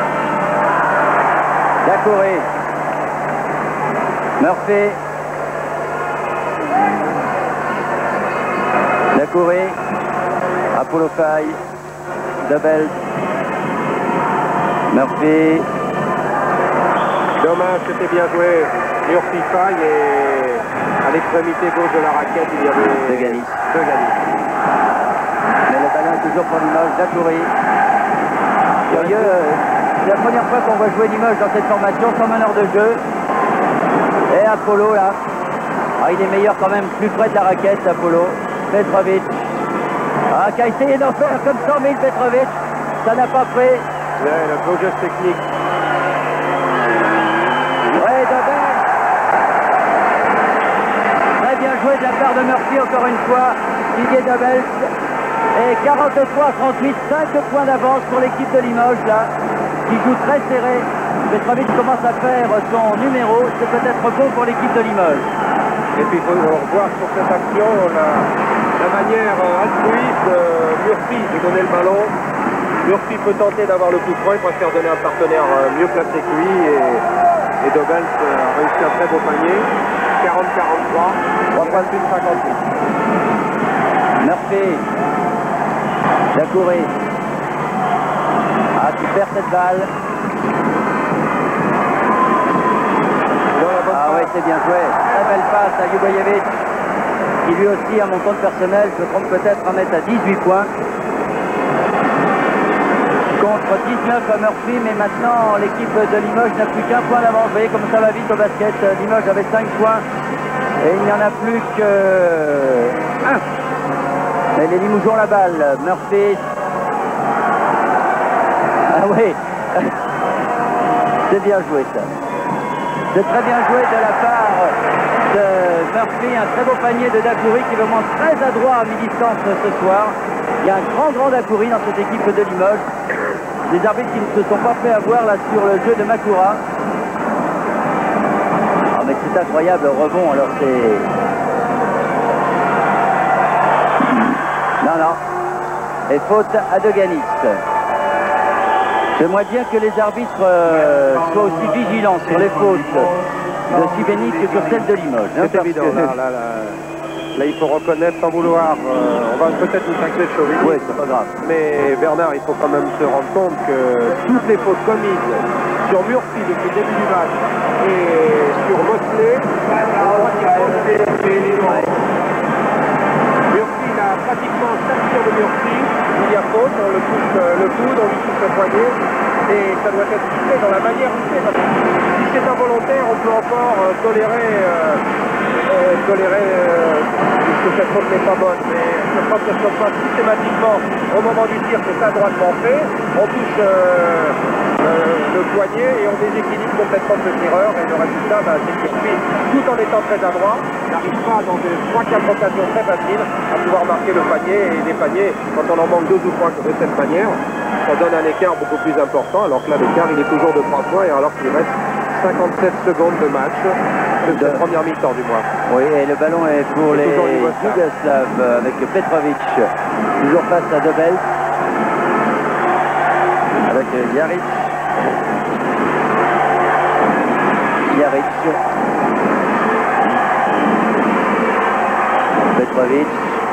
Dakouri. Murphy. Dakouri. Apollo Faye. Dobels. Murphy. Dommage, c'était bien joué. Murphy Faye et à l'extrémité gauche de la raquette, il y avait De Ganis. Mais le ballon est toujours pour Limoges. Dakouri. Curieux, c'est la première fois qu'on voit jouer Limoges dans cette formation sans meneur de jeu. Et Apollo là. Ah, il est meilleur quand même, plus près de la raquette, Apollo. Petrovic. Ah, qui a essayé d'en faire comme 100 000 Petrovic. Ça n'a pas pris. Ouais, le beau geste technique. Ouais, Dobel. Très bien joué de la part de Murphy encore une fois. Didier Dobel. Et 43-38, 5 points d'avance pour l'équipe de Limoges là, qui joue très serré. Petrovic commence à faire son numéro, c'est peut-être bon pour l'équipe de Limoges. Et puis il faut revoir sur cette action la manière altruiste de Murphy de donner le ballon. Murphy peut tenter d'avoir le coup franc, il préfère donner un partenaire mieux placé que lui et Dobels a réussi un très beau panier. 40-43, 3 points de 58. Murphy. Dakouri. Ah, qui perd cette balle. Ah ouais, c'est bien joué. Très belle passe à Ljubojevic, qui lui aussi, à mon compte personnel, se trompe peut-être en est à 18 points. Contre 19 à Murphy, mais maintenant l'équipe de Limoges n'a plus qu'un point d'avance. Vous voyez comme ça va vite au basket. Limoges avait 5 points et il n'y en a plus que 1. Mais les Limougeons ont la balle. Murphy. Ah oui. C'est bien joué ça. C'est très bien joué de la part de Murphy. Un très beau panier de Dacoury qui est vraiment très adroit à mi-distance ce soir. Il y a un grand Dacoury dans cette équipe de Limoges. Les arbitres qui ne se sont pas fait avoir là sur le jeu de Makura. Ah mais c'est incroyable, le rebond, alors c'est... Non. Et faute à Deganis. J'aimerais bien que les arbitres soient aussi vigilants sur les fautes de Sibénic que sur celles de Limoges. C'est évident, là, il faut reconnaître sans vouloir, on va peut-être nous taxer de chauvinisme. Oui, c'est pas grave. Mais Bernard, il faut quand même se rendre compte que toutes les fautes commises sur Murphy depuis le début du match et sur Mosley, Murphy, il a pratiquement 5 tirs de Murphy, il y a faute, on le touche le coude, on lui touche le poignet, et ça doit être fait dans la manière où c'est. Si c'est involontaire, on peut encore tolérer puisque cette faute n'est pas bonne, mais quand ce soit pas systématiquement au moment du tir, c'est adroitement fait, on touche le poignet et on déséquilibre complètement le tireur, et le résultat, c'est qu'il suit, tout en étant très adroit, n'arrive pas dans des 3-4 occasions très faciles à pouvoir marquer le panier, et des paniers, quand on en manque 2 ou 3 de cette manière, ça donne un écart beaucoup plus important, alors que là l'écart il est toujours de 3 points, et alors qu'il reste 57 secondes de match, de première mi-temps du moins. Oui, et le ballon est pour les Yougoslaves avec Petrovic, toujours face à Dobel, avec Jaric. Petrovic,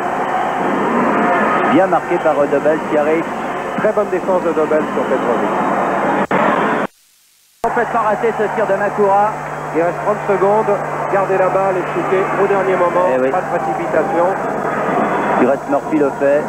bien marqué par Dobel, Jaric. Très bonne défense de Dobel sur Petrovic. Complètement raté ce tir de Makura. Il reste 30 secondes, garder la balle et shooter au dernier moment, oui. Pas de précipitation. Il reste Murphy le fait.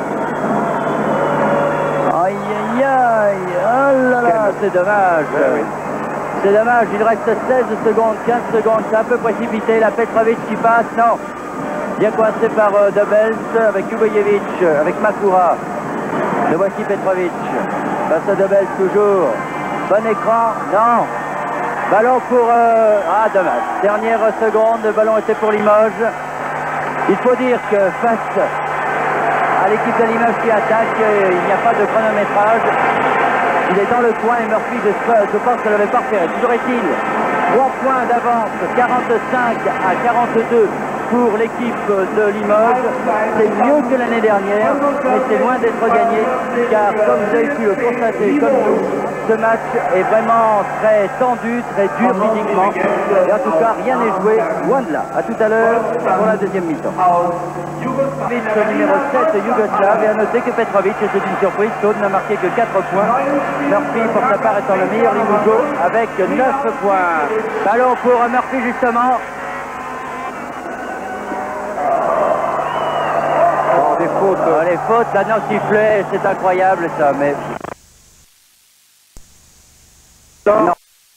Aïe aïe aïe, oh là là, c'est dommage. Oui. C'est dommage, il reste 16 secondes, 15 secondes, c'est un peu précipité. La Petrovic qui passe, non. Bien coincé par Dobels avec Ljubojevic, avec Makura. Le voici Petrovic. Face à Dobels toujours. Bon écran, non. Ballon pour... Ah, dommage. Dernière seconde, le ballon était pour Limoges. Il faut dire que face à l'équipe de Limoges qui attaque, il n'y a pas de chronométrage. Il est dans le coin et Murphy, je pense que l'avait pas repéré. Toujours est-il, 3 points d'avance, 45 à 42 pour l'équipe de Limoges. C'est mieux que l'année dernière, mais c'est loin d'être gagné, car comme vous avez pu le constater, comme nous, ce match est vraiment très tendu, très dur physiquement. Et en tout cas, rien n'est joué, loin de là. A tout à l'heure pour la deuxième mi-temps. Petrovic, numéro 7, Yougoslav, et à noter que Petrovic, c'est une surprise, Claude n'a marqué que 4 points. Murphy, pour sa part, étant le meilleur Limougeau avec 9 points. Ballon pour Murphy, justement. Des fautes. Les fautes, là, non, sifflet, c'est incroyable ça, mais... Non.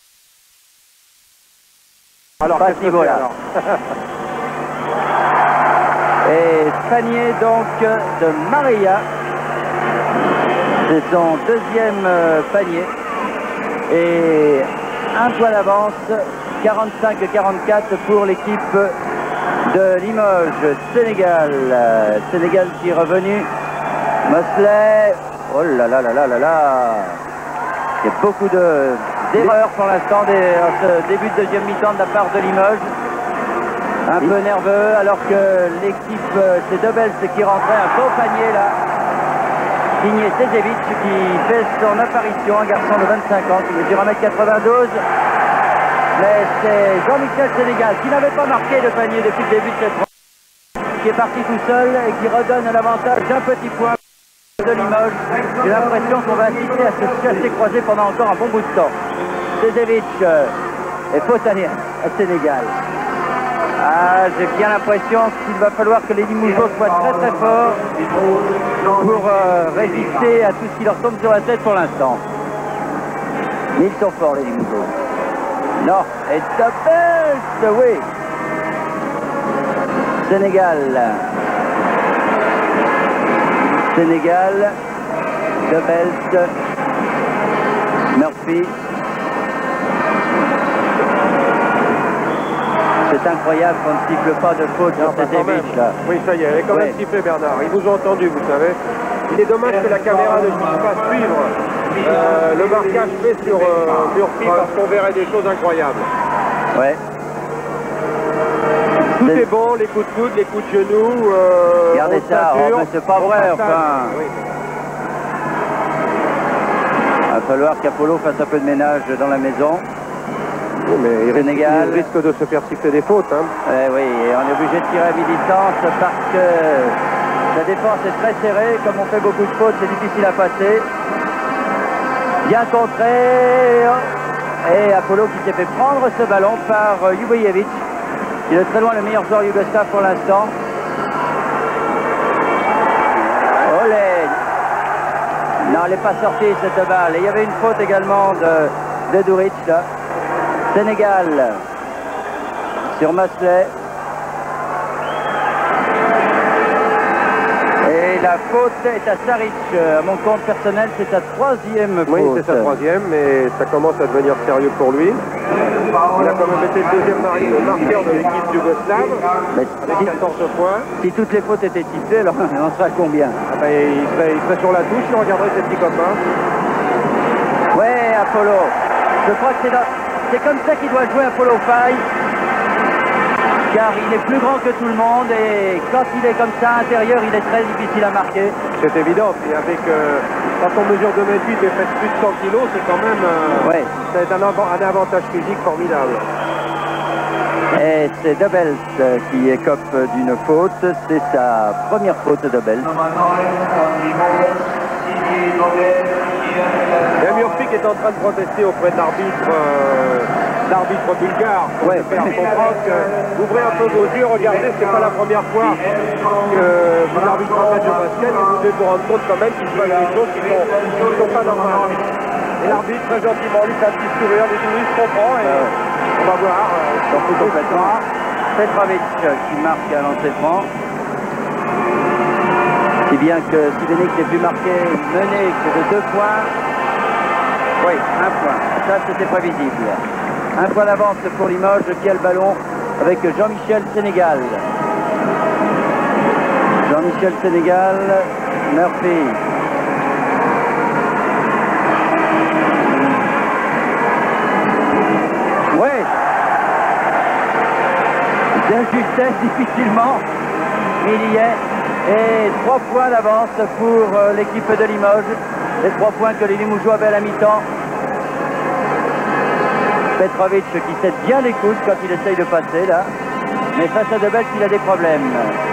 Alors, pas à ce niveau-là. Et panier donc de Maria. C'est son deuxième panier. Et un point d'avance, 45-44 pour l'équipe de Limoges. Sénégal. Sénégal qui est revenu. Mosley. Oh là là là là là là. Il y a beaucoup d'erreurs pour l'instant en ce début de deuxième mi-temps de la part de Limoges. Un peu nerveux alors que l'équipe, c'est Dobels qui rentrait, un beau panier là. Signé Sezevic qui fait son apparition, un garçon de 25 ans qui mesure 1m92. Mais c'est Jean-Michel Sénégal qui n'avait pas marqué de panier depuis le début de cette rencontre, qui est parti tout seul et qui redonne l'avantage d'un petit point. de Limoges. J'ai l'impression qu'on va assister à ce chassé-croisé pendant encore un bon bout de temps. Sezevic et faute à Sénégal. Ah, j'ai bien l'impression qu'il va falloir que les Limougeaux soient très très forts pour résister à tout ce qui leur tombe sur la tête pour l'instant. Mais ils sont forts les Limougeaux. Non, et double, oui. Sénégal. Sénégal. Double. Murphy. C'est incroyable qu'on ne siffle pas de faute sur cette éviche là. Oui, ça y est, elle est quand même sifflée, Bernard. Ils vous ont entendu, vous savez. Il est dommage que la caméra ne puisse pas suivre le marquage fait sur Murphy parce qu'on verrait des choses incroyables. Ouais. Tout est bon, les coups de coude, les coups de genoux. Regardez ça, oh, mais c'est pas vrai, enfin. Oui. Il va falloir qu'Apollo fasse un peu de ménage dans la maison. Oui, mais il Sénégal risque de se faire siffler des fautes. Hein. Oui, et on est obligé de tirer à mi-distance parce que la défense est très serrée. Comme on fait beaucoup de fautes, c'est difficile à passer. Bien contré. Et Apollo qui s'est fait prendre ce ballon par Ljubojevic. Il est très loin le meilleur joueur yougoslave pour l'instant. Olé. Non, elle n'est pas sortie cette balle. Et il y avait une faute également de Duric là. Sénégal sur Masley. Et la faute est à Saric. À mon compte personnel, c'est sa troisième faute. Oui, c'est sa troisième, mais ça commence à devenir sérieux pour lui. Il a quand même été le deuxième marqueur de l'équipe yougoslave, avec 14 points. Si toutes les fautes étaient sifflées, alors on en serait à combien? Ah ben, il serait sur la touche, il regarderait ses petits copains. Ouais, Apollo. Je crois que c'est comme ça qu'il doit jouer Apollo Faye. Car il est plus grand que tout le monde et quand il est comme ça intérieur, il est très difficile à marquer. C'est évident, et avec quand on mesure 2 m 8 et fait plus de 100 kg, c'est quand même c'est un avantage physique formidable. Et c'est Dobels qui écope d'une faute, c'est sa première faute de Dobels. Et Murphy qui est en train de protester auprès de l'arbitre bulgare pour faire comprendre que ouvrez un peu vos yeux, regardez, c'est pas la première fois que vous arbitrez un match de basket et vous devez vous rendre compte quand même qu'il se passe des choses qui ne sont pas normales. Et l'arbitre très gentiment lui fait un petit sourire, lui dit oui, je comprends et on va voir. Complètement. Petrovic qui marque à l'entraînement. Si bien que Sivenik n'est plus marqué, mené que de 2 points. Oui, 1 point. Ça, c'était prévisible. 1 point d'avance pour Limoges qui a le ballon avec Jean-Michel Sénégal. Jean-Michel Sénégal, Murphy. Oui. D'injustesse difficilement, mais il y est. Et 3 points d'avance pour l'équipe de Limoges. Les 3 points que les Limougeaux avaient à la mi-temps. Petrovic qui cède bien les coudes quand il essaye de passer là. Mais face à Dobels, il a des problèmes.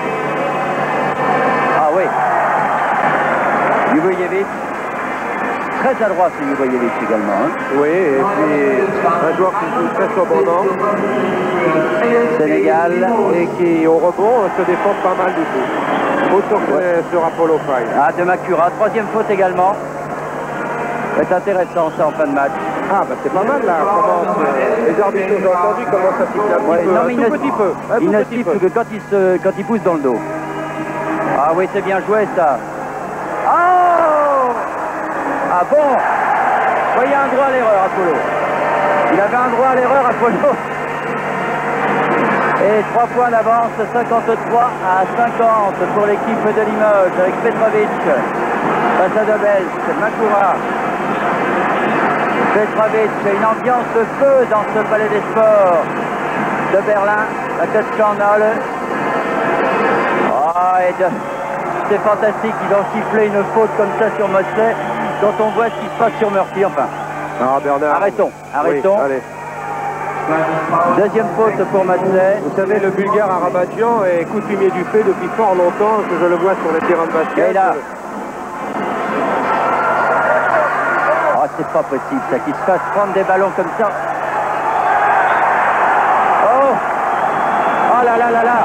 Ah oui. Ljubojevic. Très à droite, c'est Ljubojevic également. Hein. Oui, et puis un joueur qui joue très sobrement. Sénégal. Et qui, au rebond, se défend pas mal du tout. Faute sur Apollo Faye. Ah, de Makura. 3e faute également. C'est intéressant ça en fin de match. Ah, bah c'est pas mal là. Les arbitres ont entendu comment ça siffle un petit peu. Non, mais un tout petit peu. Il ne siffle que quand il pousse dans le dos. Ah oui, c'est bien joué ça. Oh! Ah bon? Oui, il y a un droit à l'erreur, Apollo. Il avait un droit à l'erreur, Apollo. Et 3 points d'avance, 53 à 50 pour l'équipe de Limoges avec Petrovic. Face à Dobels, Makura. Petrovic, une ambiance de feu dans ce palais des sports de Berlin, la tête Chandal. Oh, c'est fantastique, ils ont sifflé une faute comme ça sur Mosley quand on voit ce qui se passe sur Murphy, enfin. Ah, Bernard. Arrêtons. Oui, allez. Deuxième faute pour Mosley. Vous savez, le Bulgare Arabadjian est coutumier du fait depuis fort longtemps, que je le vois sur les terrains de basket. Et là, pas possible, ça, qu'il se fasse prendre des ballons comme ça. Oh! Oh là là là là!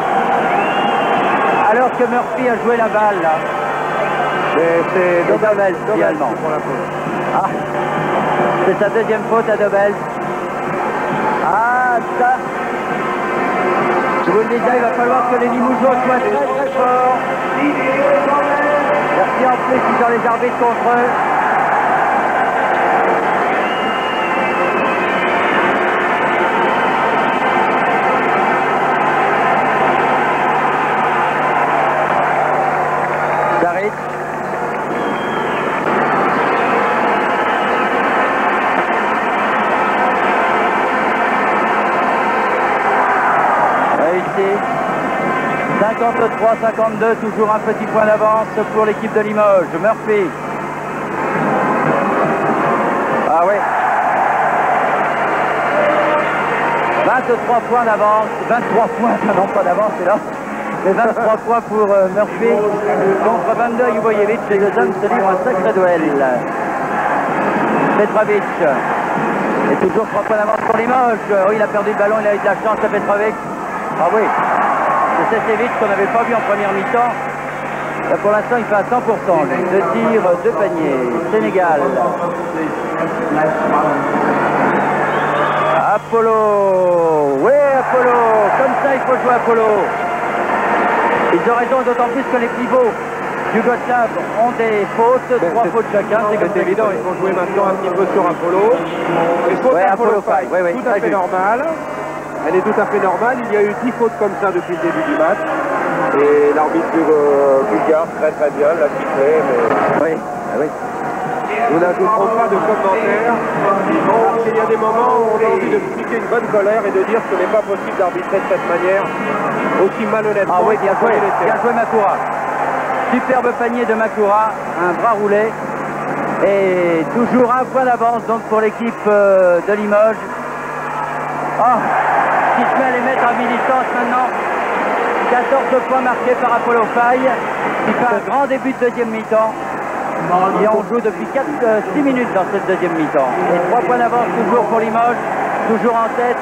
Alors que Murphy a joué la balle, là. C'est Dobels, finalement. Ah, c'est sa deuxième faute à Dobels. Ah, ça. Je vous le disais, il va falloir que les Limougeaux soient très très forts. Merci en plus, ils ont les arbitres contre eux. Saric. Réussi. 53-52, toujours un petit point d'avance pour l'équipe de Limoges. Murphy. Ah oui. 23 points d'avance. 23 points, non pas d'avance, c'est là. Mais 23 points pour Murphy contre 22 Jubojevic. Les deux hommes se livrent un sacré duel. Petrovic. Et toujours 3 points d'avance pour Limoges. Oh, il a perdu le ballon, il a eu de la chance à Petrovic. Ah oui. C'est Sesevic qu'on n'avait pas vu en première mi-temps. Là, pour l'instant, il fait à 100%. Lui. 2 tirs, 2 paniers. Sénégal. Apollo. Oui, Apollo. Comme ça, il faut jouer Apollo. Ils ont raison, d'autant plus que les pivots yougoslaves ont des fautes, 3 fautes chacun. C'est évident, il faut jouer maintenant un petit peu sur Apollo. Les fautes Apollo Faye, tout à fait normal. Elle est tout à fait normale. Il y a eu 10 fautes comme ça depuis le début du match. Et l'arbitre bulgare, très bien, l'a sifflé. Mais... Oui, oui. Nous n'ajouterons pas de commentaires. Parce qu'il y a des moments où on a envie de piquer une bonne colère et de dire que ce n'est pas possible d'arbitrer de cette manière, aussi malhonnêtement. Ah oui, bien joué Makura. Superbe panier de Makura, un bras roulé. Et toujours un point d'avance donc pour l'équipe de Limoges. Oh, qui se met à les mettre à mi-distance maintenant. 14 points marqués par Apollo Faye, qui fait un grand début de deuxième mi-temps. Et on joue depuis 6 minutes dans cette deuxième mi-temps. Et 3 points d'avance toujours pour Limoges, toujours en tête.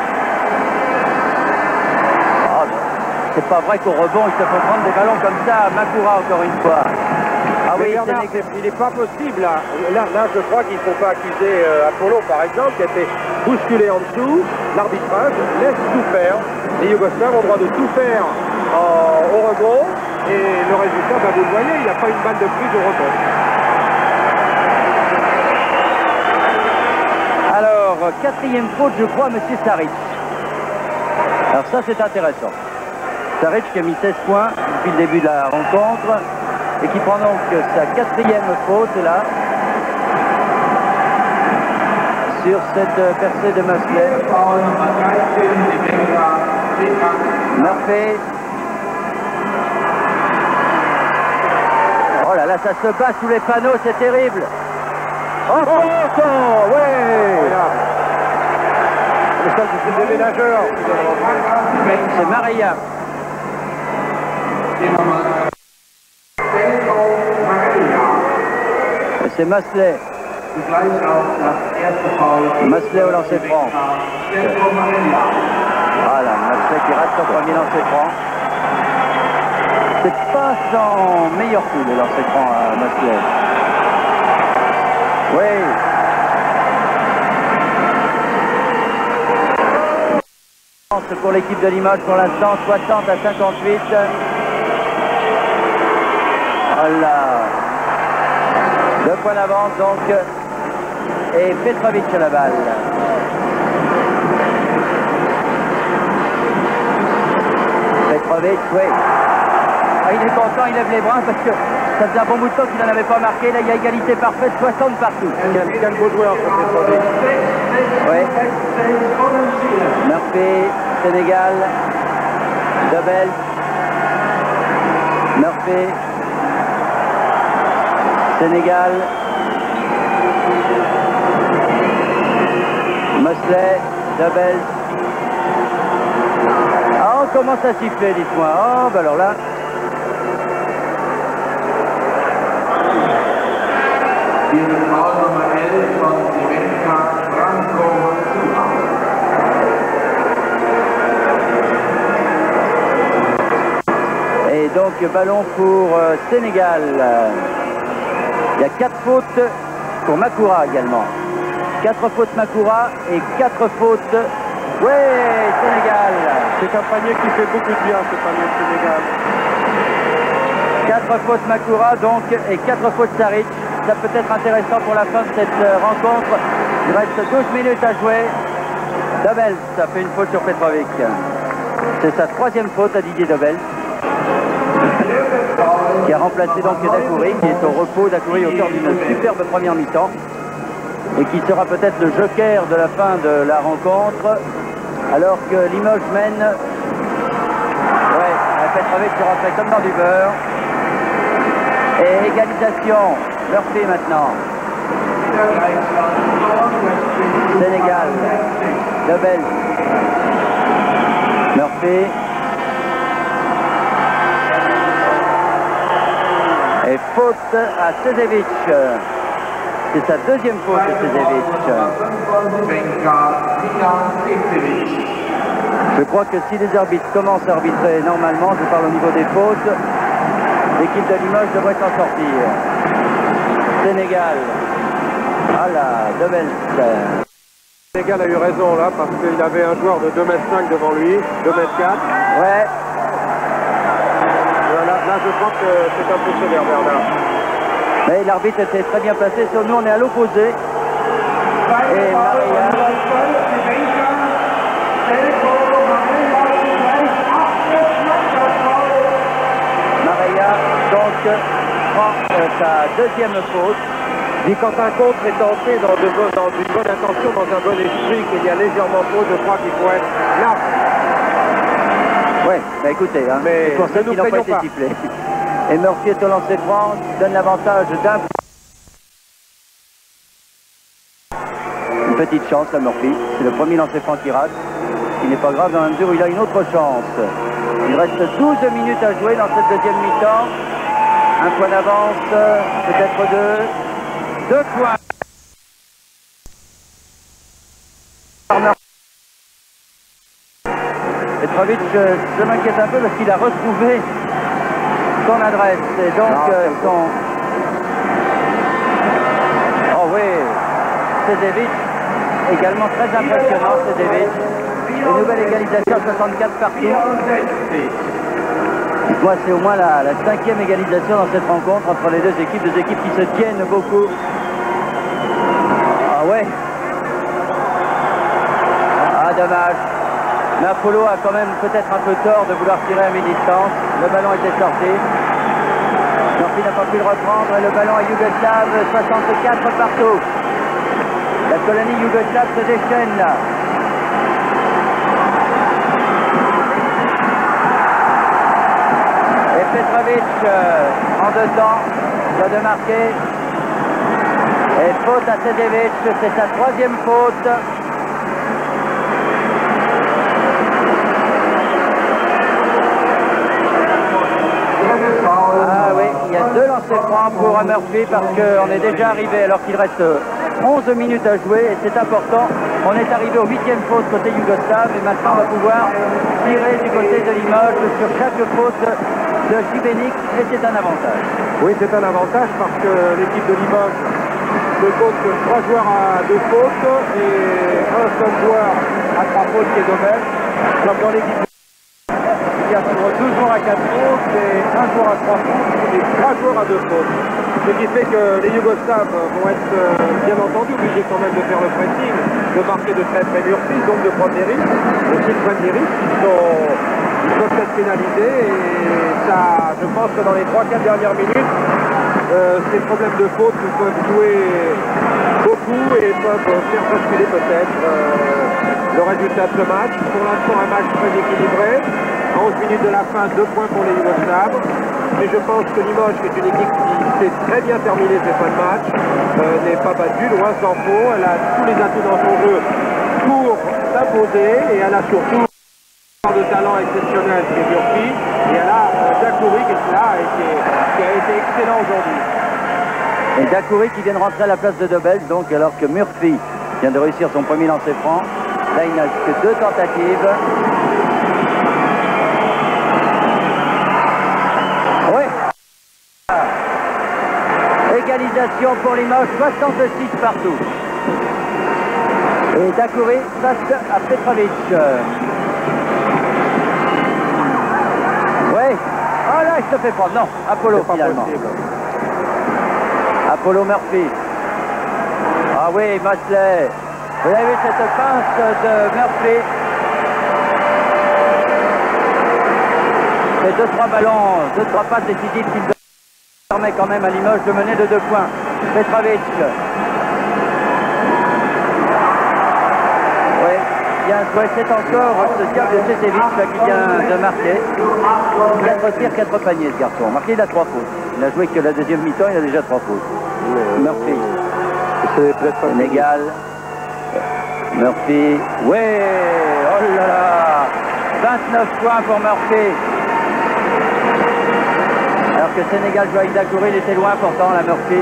Oh, c'est pas vrai qu'au rebond, il se faut prendre des ballons comme ça à Makura encore une fois. Ah oui, Bernard, il n'est pas possible là. Là, je crois qu'il ne faut pas accuser Apollo, par exemple, qui a été bousculé en dessous. L'arbitrage laisse tout faire. Les Yougoslaves ont le droit de tout faire au rebond. Et le résultat, ben, vous le voyez, il n'y a pas une balle de prise au rebond. Alors, quatrième faute, je crois, M. Saric. Alors ça, c'est intéressant. Saric qui a mis 16 points depuis le début de la rencontre et qui prend donc sa quatrième faute là sur cette percée de Mosley. Murphy. Oh là là, ça se bat sous les panneaux, c'est terrible. Oh, ouais. C'est des ménageurs. C'est Maria. Et c'est Mosley. Mosley au lancer franc. Voilà, Mosley qui rate son premier lancer franc. C'est pas son meilleur coup le lancer franc à Mosley. Oui. Pour l'équipe de Limoges pour l'instant, 60 à 58. Voilà. 2 points d'avance donc. Et Petrovic à la balle. Petrovic, oui. Ah, il est content, il lève les bras parce que ça faisait un bon bout de temps qu'il n'en avait pas marqué. Là, il y a égalité parfaite, 60 partout. Quel beau joueur pour Petrovic. Oui. Murphy, Sénégal. Dobels. Murphy. Sénégal. Mosley. Dobels. Ah, on commence à siffler, dites-moi. Oh, ben alors là. Dieses Foul Nummer 11 von Simenka Branko Matsuha. Et donc ballon pour Sénégal. Il y a 4 fautes pour Makoura également. 4 fautes Makoura et 4 fautes. Ouais, Sénégal. C'est un panier qui fait beaucoup de bien, ce panier Sénégal. 4 fautes Makoura donc et 4 fautes Saric. Ça peut être intéressant pour la fin de cette rencontre. Il reste 12 minutes à jouer. Dobel, ça fait une faute sur Petrovic. C'est sa 3e faute à Didier Dobel, qui a remplacé donc Dacoury, qui est au repos. Dacoury au cœur d'une superbe première mi-temps et qui sera peut-être le joker de la fin de la rencontre, alors que Limoges mène. Ouais, Petrovic sera fait comme dans du beurre. Et égalisation, Murphy maintenant. Sénégal, Dobel, Murphy. Et faute à Sezevic. C'est sa 2e faute de Sezevic. Je crois que si les arbitres commencent à arbitrer normalement, je parle au niveau des fautes, l'équipe de Limoges devrait s'en sortir. Sénégal. Voilà, Dobel. Sénégal a eu raison là parce qu'il avait un joueur de 2,5 m devant lui, 2,4 m. Ouais. Là, je crois que c'est un peu sévère, Bernard. Mais l'arbitre était très bien placé. Sur nous, on est à l'opposé. Et Maria donc prend sa 2e faute. Et quand un contre est tenté dans une bonne intention, dans un bon esprit, qu'il y a légèrement faute, je crois qu'il faut être là. Ouais, bah écoutez, hein, mais pour ceux qui n'ont pas été sifflés. Et Murphy est au lancer franc, donne l'avantage d'un. Une petite chance à Murphy, c'est le premier lancer franc qui rate, ce qui n'est pas grave dans la mesure où il a une autre chance. Il reste 12 minutes à jouer dans cette 2e mi-temps. Un point d'avance, peut-être 2. 2 points. Petrovic, je m'inquiète un peu parce qu'il a retrouvé son adresse et donc son... Oh oui, Sezevic, également très impressionnant, Sezevic. Une nouvelle égalisation, 64 partout. Moi, c'est au moins la 5e égalisation dans cette rencontre entre les deux équipes qui se tiennent beaucoup. Ah ouais. Ah, dommage. Napolo a quand même peut-être un peu tort de vouloir tirer à mi-distance. Le ballon était sorti. Murphy n'a pas pu le reprendre et le ballon à Yougoslave, 64 partout. La colonie yougoslave se déchaîne là. Et Petrovic en 2 temps doit de marquer. Et faute à Sezevic, c'est sa 3e faute. Ah oui, il y a 2 lancers francs pour Murphy parce qu'on est déjà arrivé alors qu'il reste 11 minutes à jouer et c'est important. On est arrivé au 8e faute côté yougoslave et maintenant on va pouvoir tirer du côté de Limoges sur chaque faute de Gibenic et c'est un avantage. Oui, c'est un avantage parce que l'équipe de Limoges ne compte que 3 joueurs à 2 fautes et un seul joueur à 3 fautes qui est Dobel. Comme dans l'équipe, il y a 2 joueurs à 4 fautes et un joueur à 3 fautes et 3 joueurs à 2 fautes. Ce qui fait que les Yougoslaves vont être bien entendu obligés quand même de faire le pressing, de marquer de très très durs tirs, donc de prendre des risques, aussi de prendre des risques ils peuvent être pénalisés et ça, je pense que dans les 3-4 dernières minutes, ces problèmes de faute peuvent jouer beaucoup et peuvent faire basculer peut-être le résultat de ce match. Pour l'instant, un match très équilibré. À 11 minutes de la fin, 2 points pour les Yougoslaves. Mais je pense que Limoges, qui est une équipe qui sait très bien terminer ses fins de match, n'est pas battue, loin s'en faut. Elle a tous les atouts dans son jeu pour s'imposer et elle a surtout de talent exceptionnel qui est Murphy. Et elle a Dacoury qui est là et qui a été excellent aujourd'hui. Et Dacoury qui vient de rentrer à la place de Dobel, donc alors que Murphy vient de réussir son premier lancer franc. Là, il n'a que 2 tentatives. Oui. Égalisation pour Limoges, 66 partout. Et Dacoury face à Petrovic. Oui. Ah là, il se fait prendre. Non, Apollo finalement. Possible. Apollo Murphy. Ah oui, Mosley. Vous avez vu cette pince de Murphy. C'est 2-3 ballons, 2-3 passes décisives qui permet quand même à Limoges de mener de 2 points. Petrovic. Oui, bien joué. C'est encore ce diable de Cesevic qui vient de marquer. 4 tirs, 4 paniers ce garçon. Marqué, il a 3 fautes. Il n'a joué que la deuxième mi-temps, il a déjà 3 fautes. Murphy. C'est peut-être pas Sénégal. Murphy. Ouais. Oh là là. 29 points pour Murphy. Alors que Sénégal joue avec Dacoury, il était loin pourtant, la Murphy.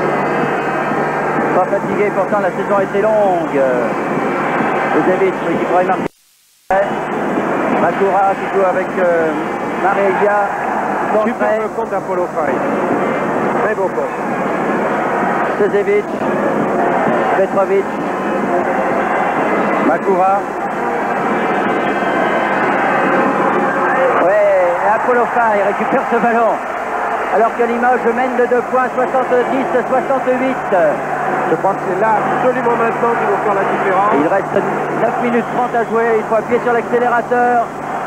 Pas fatigué, pourtant la saison était longue. Cesevic qui pourrait marquer. Makoura qui joue avec Marelia. Super compte d'Apollo Faye. Très beau compte. Cesevic. Petrovic. Makoura. Ouais, et Apollo Faye récupère ce ballon. Alors que Limoges mène de 2 points, 70-68. Je crois que c'est là absolument maintenant qu'il faut faire la différence. Il reste 9 minutes 30 à jouer, il faut appuyer sur l'accélérateur.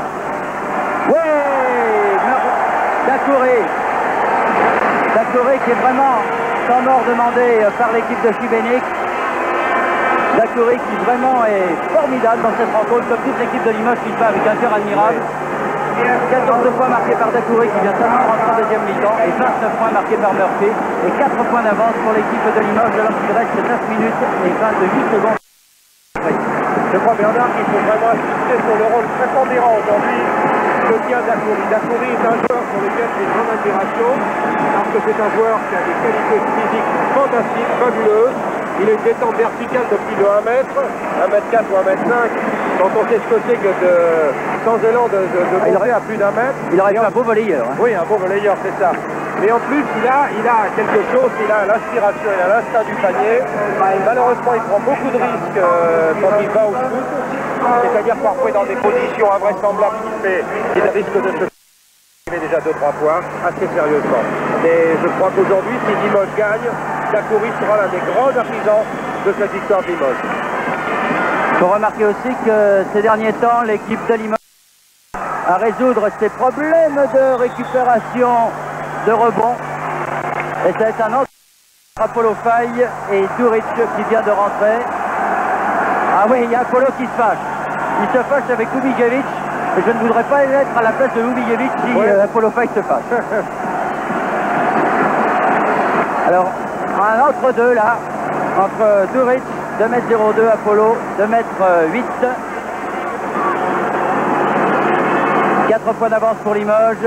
Ouais, Dacoury. Dacoury qui est vraiment sans mort demandé par l'équipe de Šibenik. Dacoury qui vraiment est formidable dans cette rencontre, comme toute l'équipe de Limoges qui se bat avec un tir admirable. 14 points marqués par Dacoury qui vient seulement de rentrer en deuxième mi-temps et 29 points marqués par Murphy et 4 points d'avance pour l'équipe de Limoges alors qu'il reste 9 minutes et 28 secondes. Je crois, Bernard, qu'il faut vraiment insister sur le rôle prépondérant aujourd'hui que tient Dacoury. Dacoury est un joueur pour lequel j'ai une grande admiration parce que c'est un joueur qui a des qualités physiques fantastiques, fabuleuses. Il a une détente verticale de plus de 1 mètre, 1 mètre 4 ou 1 mètre 5. Quand on sait ce que c'est que sans élan de monter à plus d'1 mètre. Il aurait fait un beau volleyeur. Hein. Oui, un beau volleyeur, c'est ça. Mais en plus, il a quelque chose, il a l'inspiration, il a l'instinct du panier. Malheureusement, il prend beaucoup de risques quand il va au shoot. C'est-à-dire parfois dans des positions invraisemblables il risque de se faire déjà 2-3 points, assez sérieusement. Mais je crois qu'aujourd'hui, si Limoges gagne, Dacoury sera l'un des grands artisans de cette victoire de Limoges. Il faut remarquer aussi que ces derniers temps, l'équipe de Limoges à résoudre ses problèmes de récupération de rebond. Et ça va être un autre Apollo Faye et Duric qui vient de rentrer. Ah oui, il y a Apollo qui se fâche. Il se fâche avec Ubijevic. Et je ne voudrais pas être à la place de Ubijevic si Apollo Faye se fâche. Alors, un entre-deux là, entre Duric, 2m02, Apollo, 2m8. 4 points d'avance pour Limoges.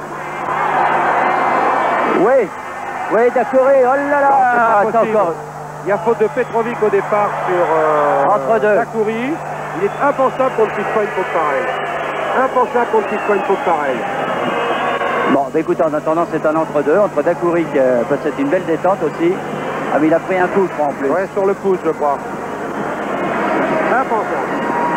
Oui, Dacoury, oh là là, c'est encore. Il y a faute de Petrovic au départ sur entre deux. Dacoury. Il est impensable qu'on ne puisse pas une faute pareille. Impensable qu'on ne puisse pas une faute pareille. Bon, bah écoute, en attendant, c'est un entre-deux, entre Dacoury qui c'est une belle détente aussi. Ah mais il a pris un coup, je crois, en plus. Ouais, sur le pouce, je crois. Impensable.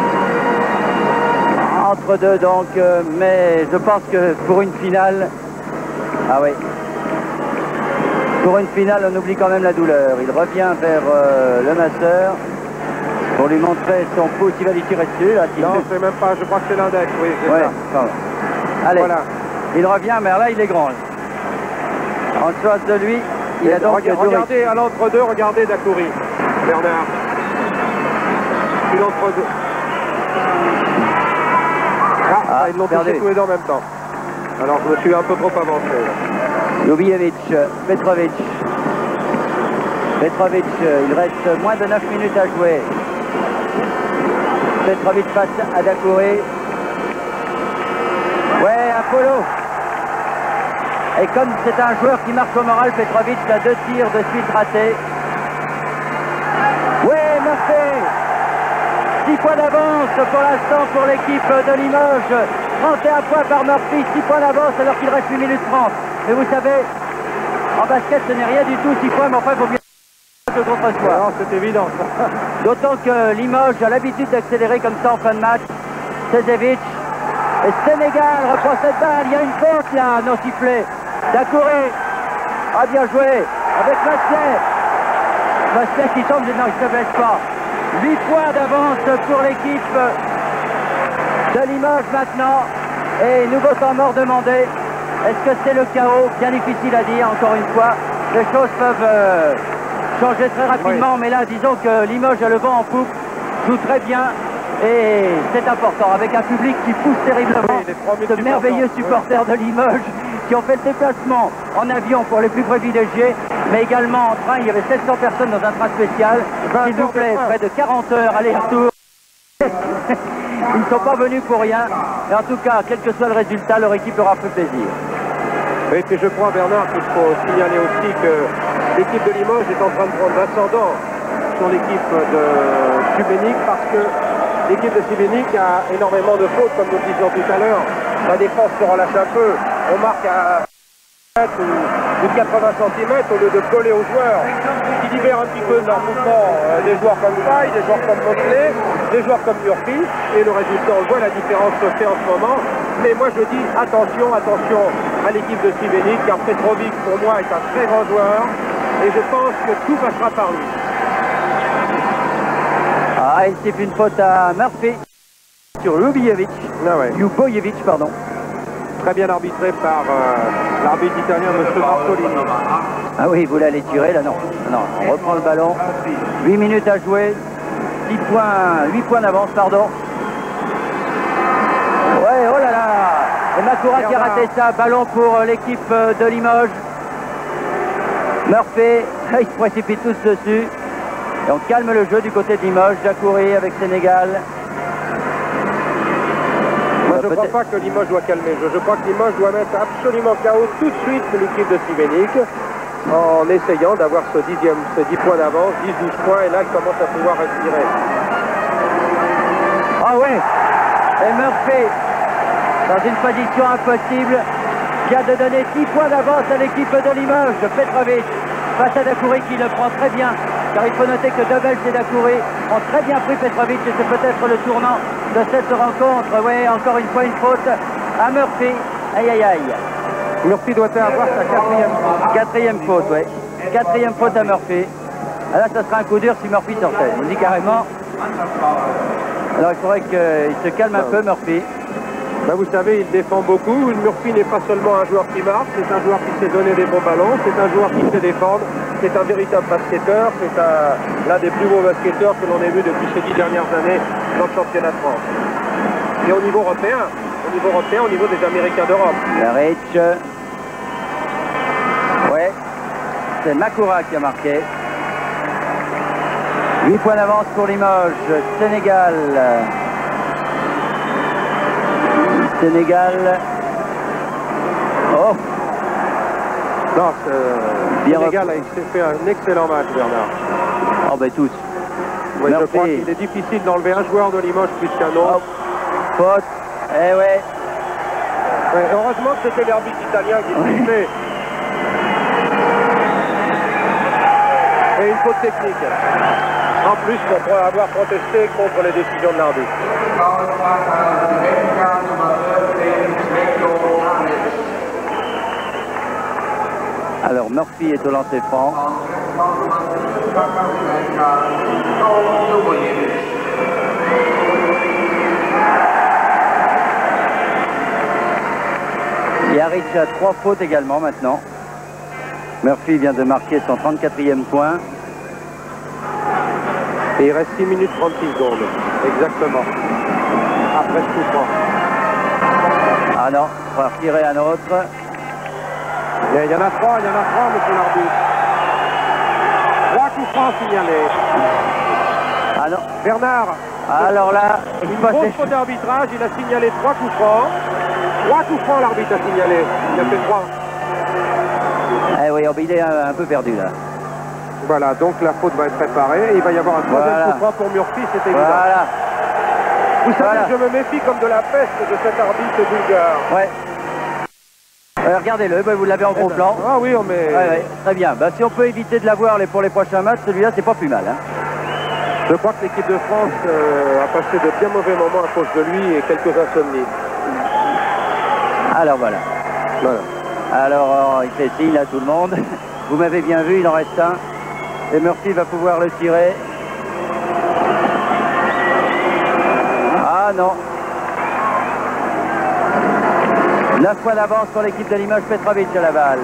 Entre deux donc, mais je pense que pour une finale, ah oui, pour une finale on oublie quand même la douleur. Il revient vers le masseur pour lui montrer son pouce, il va lui tirer dessus. Là, non, c'est même pas, je crois que c'est l'index, oui, c'est ouais, ça. Allez, voilà. Il revient, mais là il est grand. En face de lui, il a donc... Regardez à l'entre-deux, regardez Dacoury, Bernard. Il entre-deux. Ils l'ont touché tous les deux en même temps. Alors je me suis un peu trop avancé. Ljubijevic, Petrovic. Petrovic, il reste moins de 9 minutes à jouer. Petrovic face à Dacoury. Ouais, Apollo. Et comme c'est un joueur qui marche au moral, Petrovic a 2 tirs de suite ratés. Oui, Murphy, 6 points d'avance pour l'instant pour l'équipe de Limoges. 31 points par Murphy, 6 points d'avance alors qu'il reste 8 minutes 30. Mais vous savez, en basket ce n'est rien du tout, 6 points, mais enfin il faut bien le contre-soi. Alors c'est évident. D'autant que Limoges a l'habitude d'accélérer comme ça en fin de match. Sezevic et Sénégal reprend cette balle, il y a une faute là, non sifflée. Dakouré a bien joué avec Masley. Masley qui tombe, non, il ne se blesse pas. 8 points d'avance pour l'équipe de Limoges maintenant. Et nouveau temps mort demandé. Est-ce que c'est le chaos? Bien difficile à dire, encore une fois. Les choses peuvent changer très rapidement, oui. Mais là, disons que Limoges a le vent en poupe, joue très bien. Et c'est important, avec un public qui pousse terriblement. Oui, ce merveilleux supporters de Limoges qui ont fait le déplacement en avion pour les plus privilégiés, mais également en train. Il y avait 700 personnes dans un train spécial. S'il vous plaît, près de 40 heures aller-retour. Ils ne sont pas venus pour rien. Et en tout cas, quel que soit le résultat, leur équipe aura fait plaisir. Oui, et je crois, Bernard, qu'il faut signaler aussi que l'équipe de Limoges est en train de prendre l'ascendant sur l'équipe de Šibeniku, parce que l'équipe de Šibeniku a énormément de fautes, comme nous le disions tout à l'heure. La défense se relâche un peu. On marque à ou 80 cm au lieu de coller aux joueurs, qui libère un petit peu leur mouvement des joueurs comme Faye, des joueurs comme Mosley, des joueurs comme Murphy. Et le résultat, on le voit, la différence se fait en ce moment. Mais moi je dis attention, attention à l'équipe de Šibeniku, car Petrovic pour moi est un très grand joueur. Et je pense que tout passera par lui. Ah, il s'est fait une faute à Murphy sur Ljubojevic. Ah ouais. Ljubojevic, pardon. Très bien arbitré par l'arbitre italien, M. Bartolini. Ah oui, vous l'allez tirer là, non. Non, on reprend le ballon. 8 minutes à jouer. 8 points d'avance, pardon. Ouais, oh là là. Et Makura qui a raté ça. Ballon pour l'équipe de Limoges. Murphy, ils se précipitent tous dessus. Et on calme le jeu du côté de Limoges. Dakouré avec Sénégal. Moi, je ne crois pas que Limoges doit calmer. Je crois que Limoges doit mettre absolument KO tout de suite l'équipe de Šibeniku en essayant d'avoir ce 10 points d'avance, 10-12 points, et là, il commence à pouvoir respirer. Ah ouais. Et Murphy, dans une position impossible, vient de donner 10 points d'avance à l'équipe de Limoges. Petrovic face à Dakouré qui le prend très bien. Car il faut noter que Devels et Dakouré ont très bien pris Petrovic et c'est peut-être le tournant de cette rencontre. Oui, encore une fois une faute à Murphy. Aïe aïe aïe. Murphy doit avoir sa quatrième faute, oui. Quatrième faute à Murphy. Là, ça sera un coup dur si Murphy sortait. On dit carrément. Alors il faudrait qu'il se calme un peu, Murphy. Ben, vous savez, il défend beaucoup. Murphy n'est pas seulement un joueur qui marque, c'est un joueur qui sait donner des bons ballons, c'est un joueur qui sait défendre, c'est un véritable basketteur, c'est l'un des plus beaux basketteurs que l'on ait vu depuis ces 10 dernières années dans le championnat de France. Et au niveau européen, au niveau des Américains d'Europe. Rich. Ouais, c'est Makura qui a marqué. 8 points d'avance pour Limoges. Sénégal. Oh. Non, Sénégal a fait un excellent match, Bernard. Oh ben tous. Oui, je crois qu'il est difficile d'enlever un joueur de Limoges plus qu'un autre. Oh. Faute. Eh ouais. Heureusement que c'était l'arbitre italien qui sifflait. Et une faute technique. En plus, pour avoir protesté contre les décisions de l'arbitre. Alors Murphy est au lancer franc. Yaric a 3 fautes également maintenant. Murphy vient de marquer son 34e point. Et il reste 6 minutes 36 secondes. Exactement. Après ce coup franc. Ah non, on va retirer un autre. Il y en a 3, monsieur l'arbitre. 3 coups francs signalés. Ah non. Bernard. Alors là, une grosse faute d'arbitrage, il a signalé 3 coups francs. 3 coups francs l'arbitre a signalé. Il a fait 3. Eh oui, il est un peu perdu là. Voilà, donc la faute va être préparée. Et il va y avoir un troisième coup franc pour Murphy, c'est évident. Voilà. Vous savez, je me méfie comme de la peste de cet arbitre bulgare. Ouais. Regardez-le, vous l'avez en gros plan. Ah oui, on met... Ouais, très bien. Si on peut éviter de l'avoir pour les prochains matchs, celui-là, c'est pas plus mal. Hein. Je crois que l'équipe de France a passé de bien mauvais moments à cause de lui et quelques insomnies. Alors voilà. Alors il fait signe à tout le monde. Vous m'avez bien vu, il en reste un. Et Murphy va pouvoir le tirer. Ah non. 9 points d'avance pour l'équipe de Limoges, Petrovic à la balle.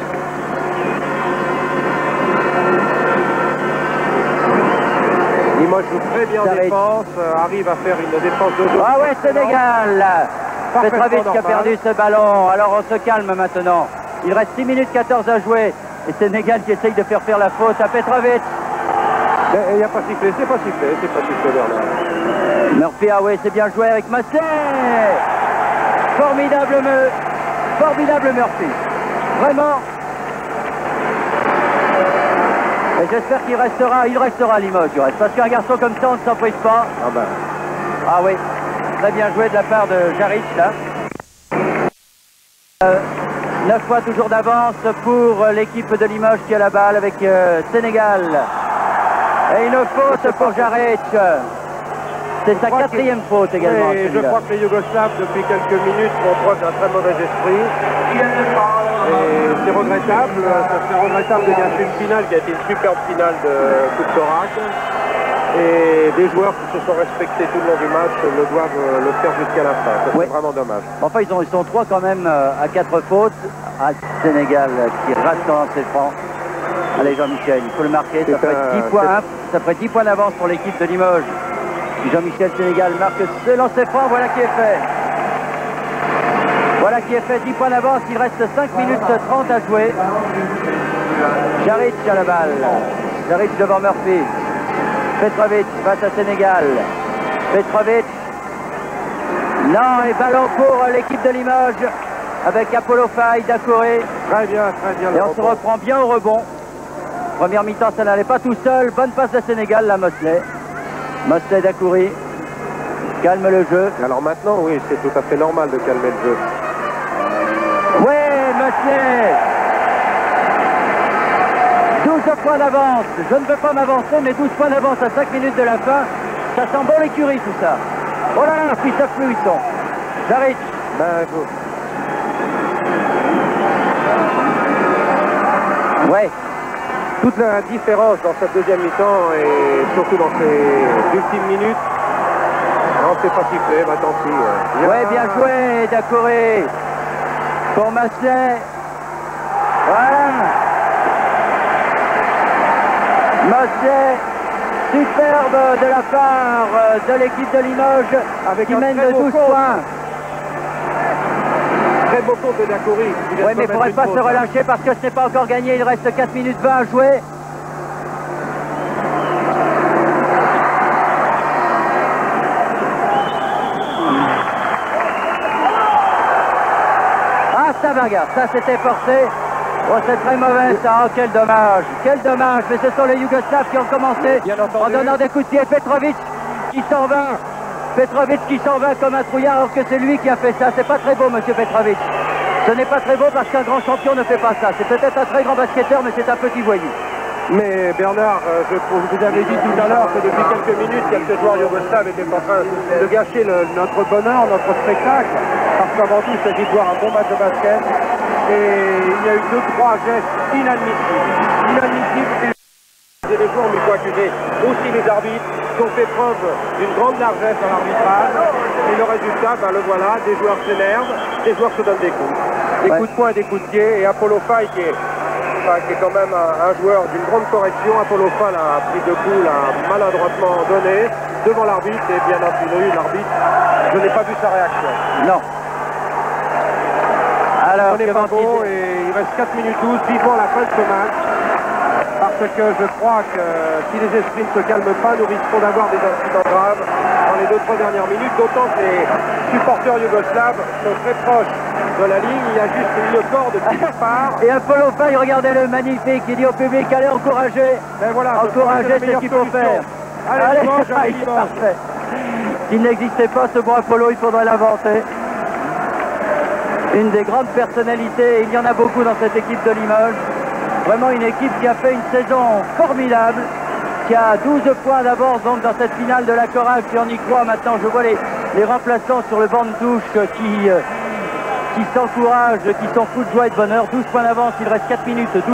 Limoges joue très bien en défense, arrive à faire une défense de dos. Ah ouais, Sénégal. Petrovic qui a perdu ce ballon. Alors on se calme maintenant. Il reste 6 minutes 14 à jouer. Et Sénégal qui essaye de faire la faute à Petrovic. Il n'y a pas sifflé, c'est pas sifflé Bernard. Murphy, ah ouais, c'est bien joué avec Massé. Formidable Murphy. Vraiment. Et j'espère qu'il restera, à Limoges, du reste. Parce qu'un garçon comme ça, on ne s'en prive pas. Ah oui, très bien joué de la part de Jaric, là. 9 points toujours d'avance pour l'équipe de Limoges qui a la balle avec Sénégal. Et une faute pour Jaric. C'est sa quatrième faute également. Oui, je crois que les Yougoslaves, depuis quelques minutes, font preuve d'un très mauvais esprit. Et c'est regrettable. Ça serait regrettable de gâcher une finale qui a été une superbe finale de Coupe Thorac. Et des joueurs qui se sont respectés tout le long du match le doivent le faire jusqu'à la fin. C'est vraiment dommage. Enfin, ils sont 3 quand même à 4 fautes. À Sénégal qui rate dans ses francs. Allez Jean-Michel, il faut le marquer. Ça ferait 10 points d'avance pour l'équipe de Limoges. Jean-Michel Sénégal marque ce lancer franc, voilà qui est fait. Voilà qui est fait, 10 points d'avance, il reste 5 minutes 30 à jouer. Jaric à la balle. Jaric devant Murphy. Petrovic face à Sénégal. Petrovic. Non, et ballon pour l'équipe de Limoges avec Apollo Faye, Dakouré. Très bien. Et on se reprend bien au rebond. Première mi-temps, ça n'allait pas tout seul. Bonne passe de Sénégal, la Mosley. Mosley Dakouri calme le jeu. Alors maintenant, oui, c'est tout à fait normal de calmer le jeu. Ouais, Mosley 12 points d'avance. Je ne veux pas m'avancer, mais 12 points d'avance à 5 minutes de la fin. Ça sent bon l'écurie, tout ça. Oh là là, puis ça flou, ils sont. Jaric. Ouais. Toute la différence dans cette deuxième mi-temps et surtout dans ces ultimes minutes, non, c'est pas sifflé, tant pis. Ouais, bien joué, Dakouré. Pour Masley. Voilà. Masley, superbe de la part de l'équipe de Limoges qui mène de 12 points. Très beau compte de Dakouri. Oui, mais il ne faudrait pas se relâcher parce que ce n'est pas encore gagné. Il reste 4 minutes 20 à jouer. Ah, ça bagarre. Ça, c'était forcé. Oh, c'est très mauvais, ça. Oh, quel dommage. Quel dommage. Mais ce sont les Yougoslaves qui ont commencé en donnant des coups de pied. Petrovic qui s'en va. Petrovic qui s'en va comme un trouillard alors que c'est lui qui a fait ça. C'est pas très beau, monsieur Petrovic. Ce n'est pas très beau parce qu'un grand champion ne fait pas ça. C'est peut-être un très grand basketteur, mais c'est un petit voyou. Mais Bernard, vous avez dit tout à l'heure que depuis quelques minutes, quelques joueurs yougoslaves étaient en train de gâcher notre bonheur, notre spectacle. Parce qu'avant tout, il s'agit de voir un bon match de basket. Et il y a eu 2-3 gestes inadmissibles. Et les joueurs, mais il faut accuser aussi les arbitres qui ont fait preuve d'une grande largesse dans l'arbitrage. Et le résultat, le voilà, des joueurs s'énervent, des joueurs se donnent des coups. Des coups de poing et des coups de pied. Et Apollo Faye qui est quand même un joueur d'une grande correction. Apollo Faye a pris deux coups, l'a maladroitement donné devant l'arbitre. Et bien entendu, l'arbitre, je n'ai pas vu sa réaction. Non. Alors, on est pas beau et il reste 4 minutes 12, vivement la fin de ce match. Parce parce que je crois que si les esprits ne se calment pas, nous risquons d'avoir des incidents graves dans les 2-3 dernières minutes, d'autant que les supporters yougoslaves sont très proches de la ligne. Il y a juste une corde qui part. Et un Polo Faille, regardez-le, magnifique, il dit au public, allez encourager, Ben voilà, encourager ce qu'il faut faire. Allez, Limoges, allez, il est Limoges. parfait. S'il n'existait pas ce bon Apollo, il faudrait l'inventer. Une des grandes personnalités, il y en a beaucoup dans cette équipe de Limoges. Vraiment une équipe qui a fait une saison formidable, qui a 12 points d'avance donc dans cette finale de la Corail, si on y croit maintenant. Je vois les remplaçants sur le banc de touche qui s'encouragent, qui sont fous de joie et de bonheur. 12 points d'avance, il reste 4 minutes.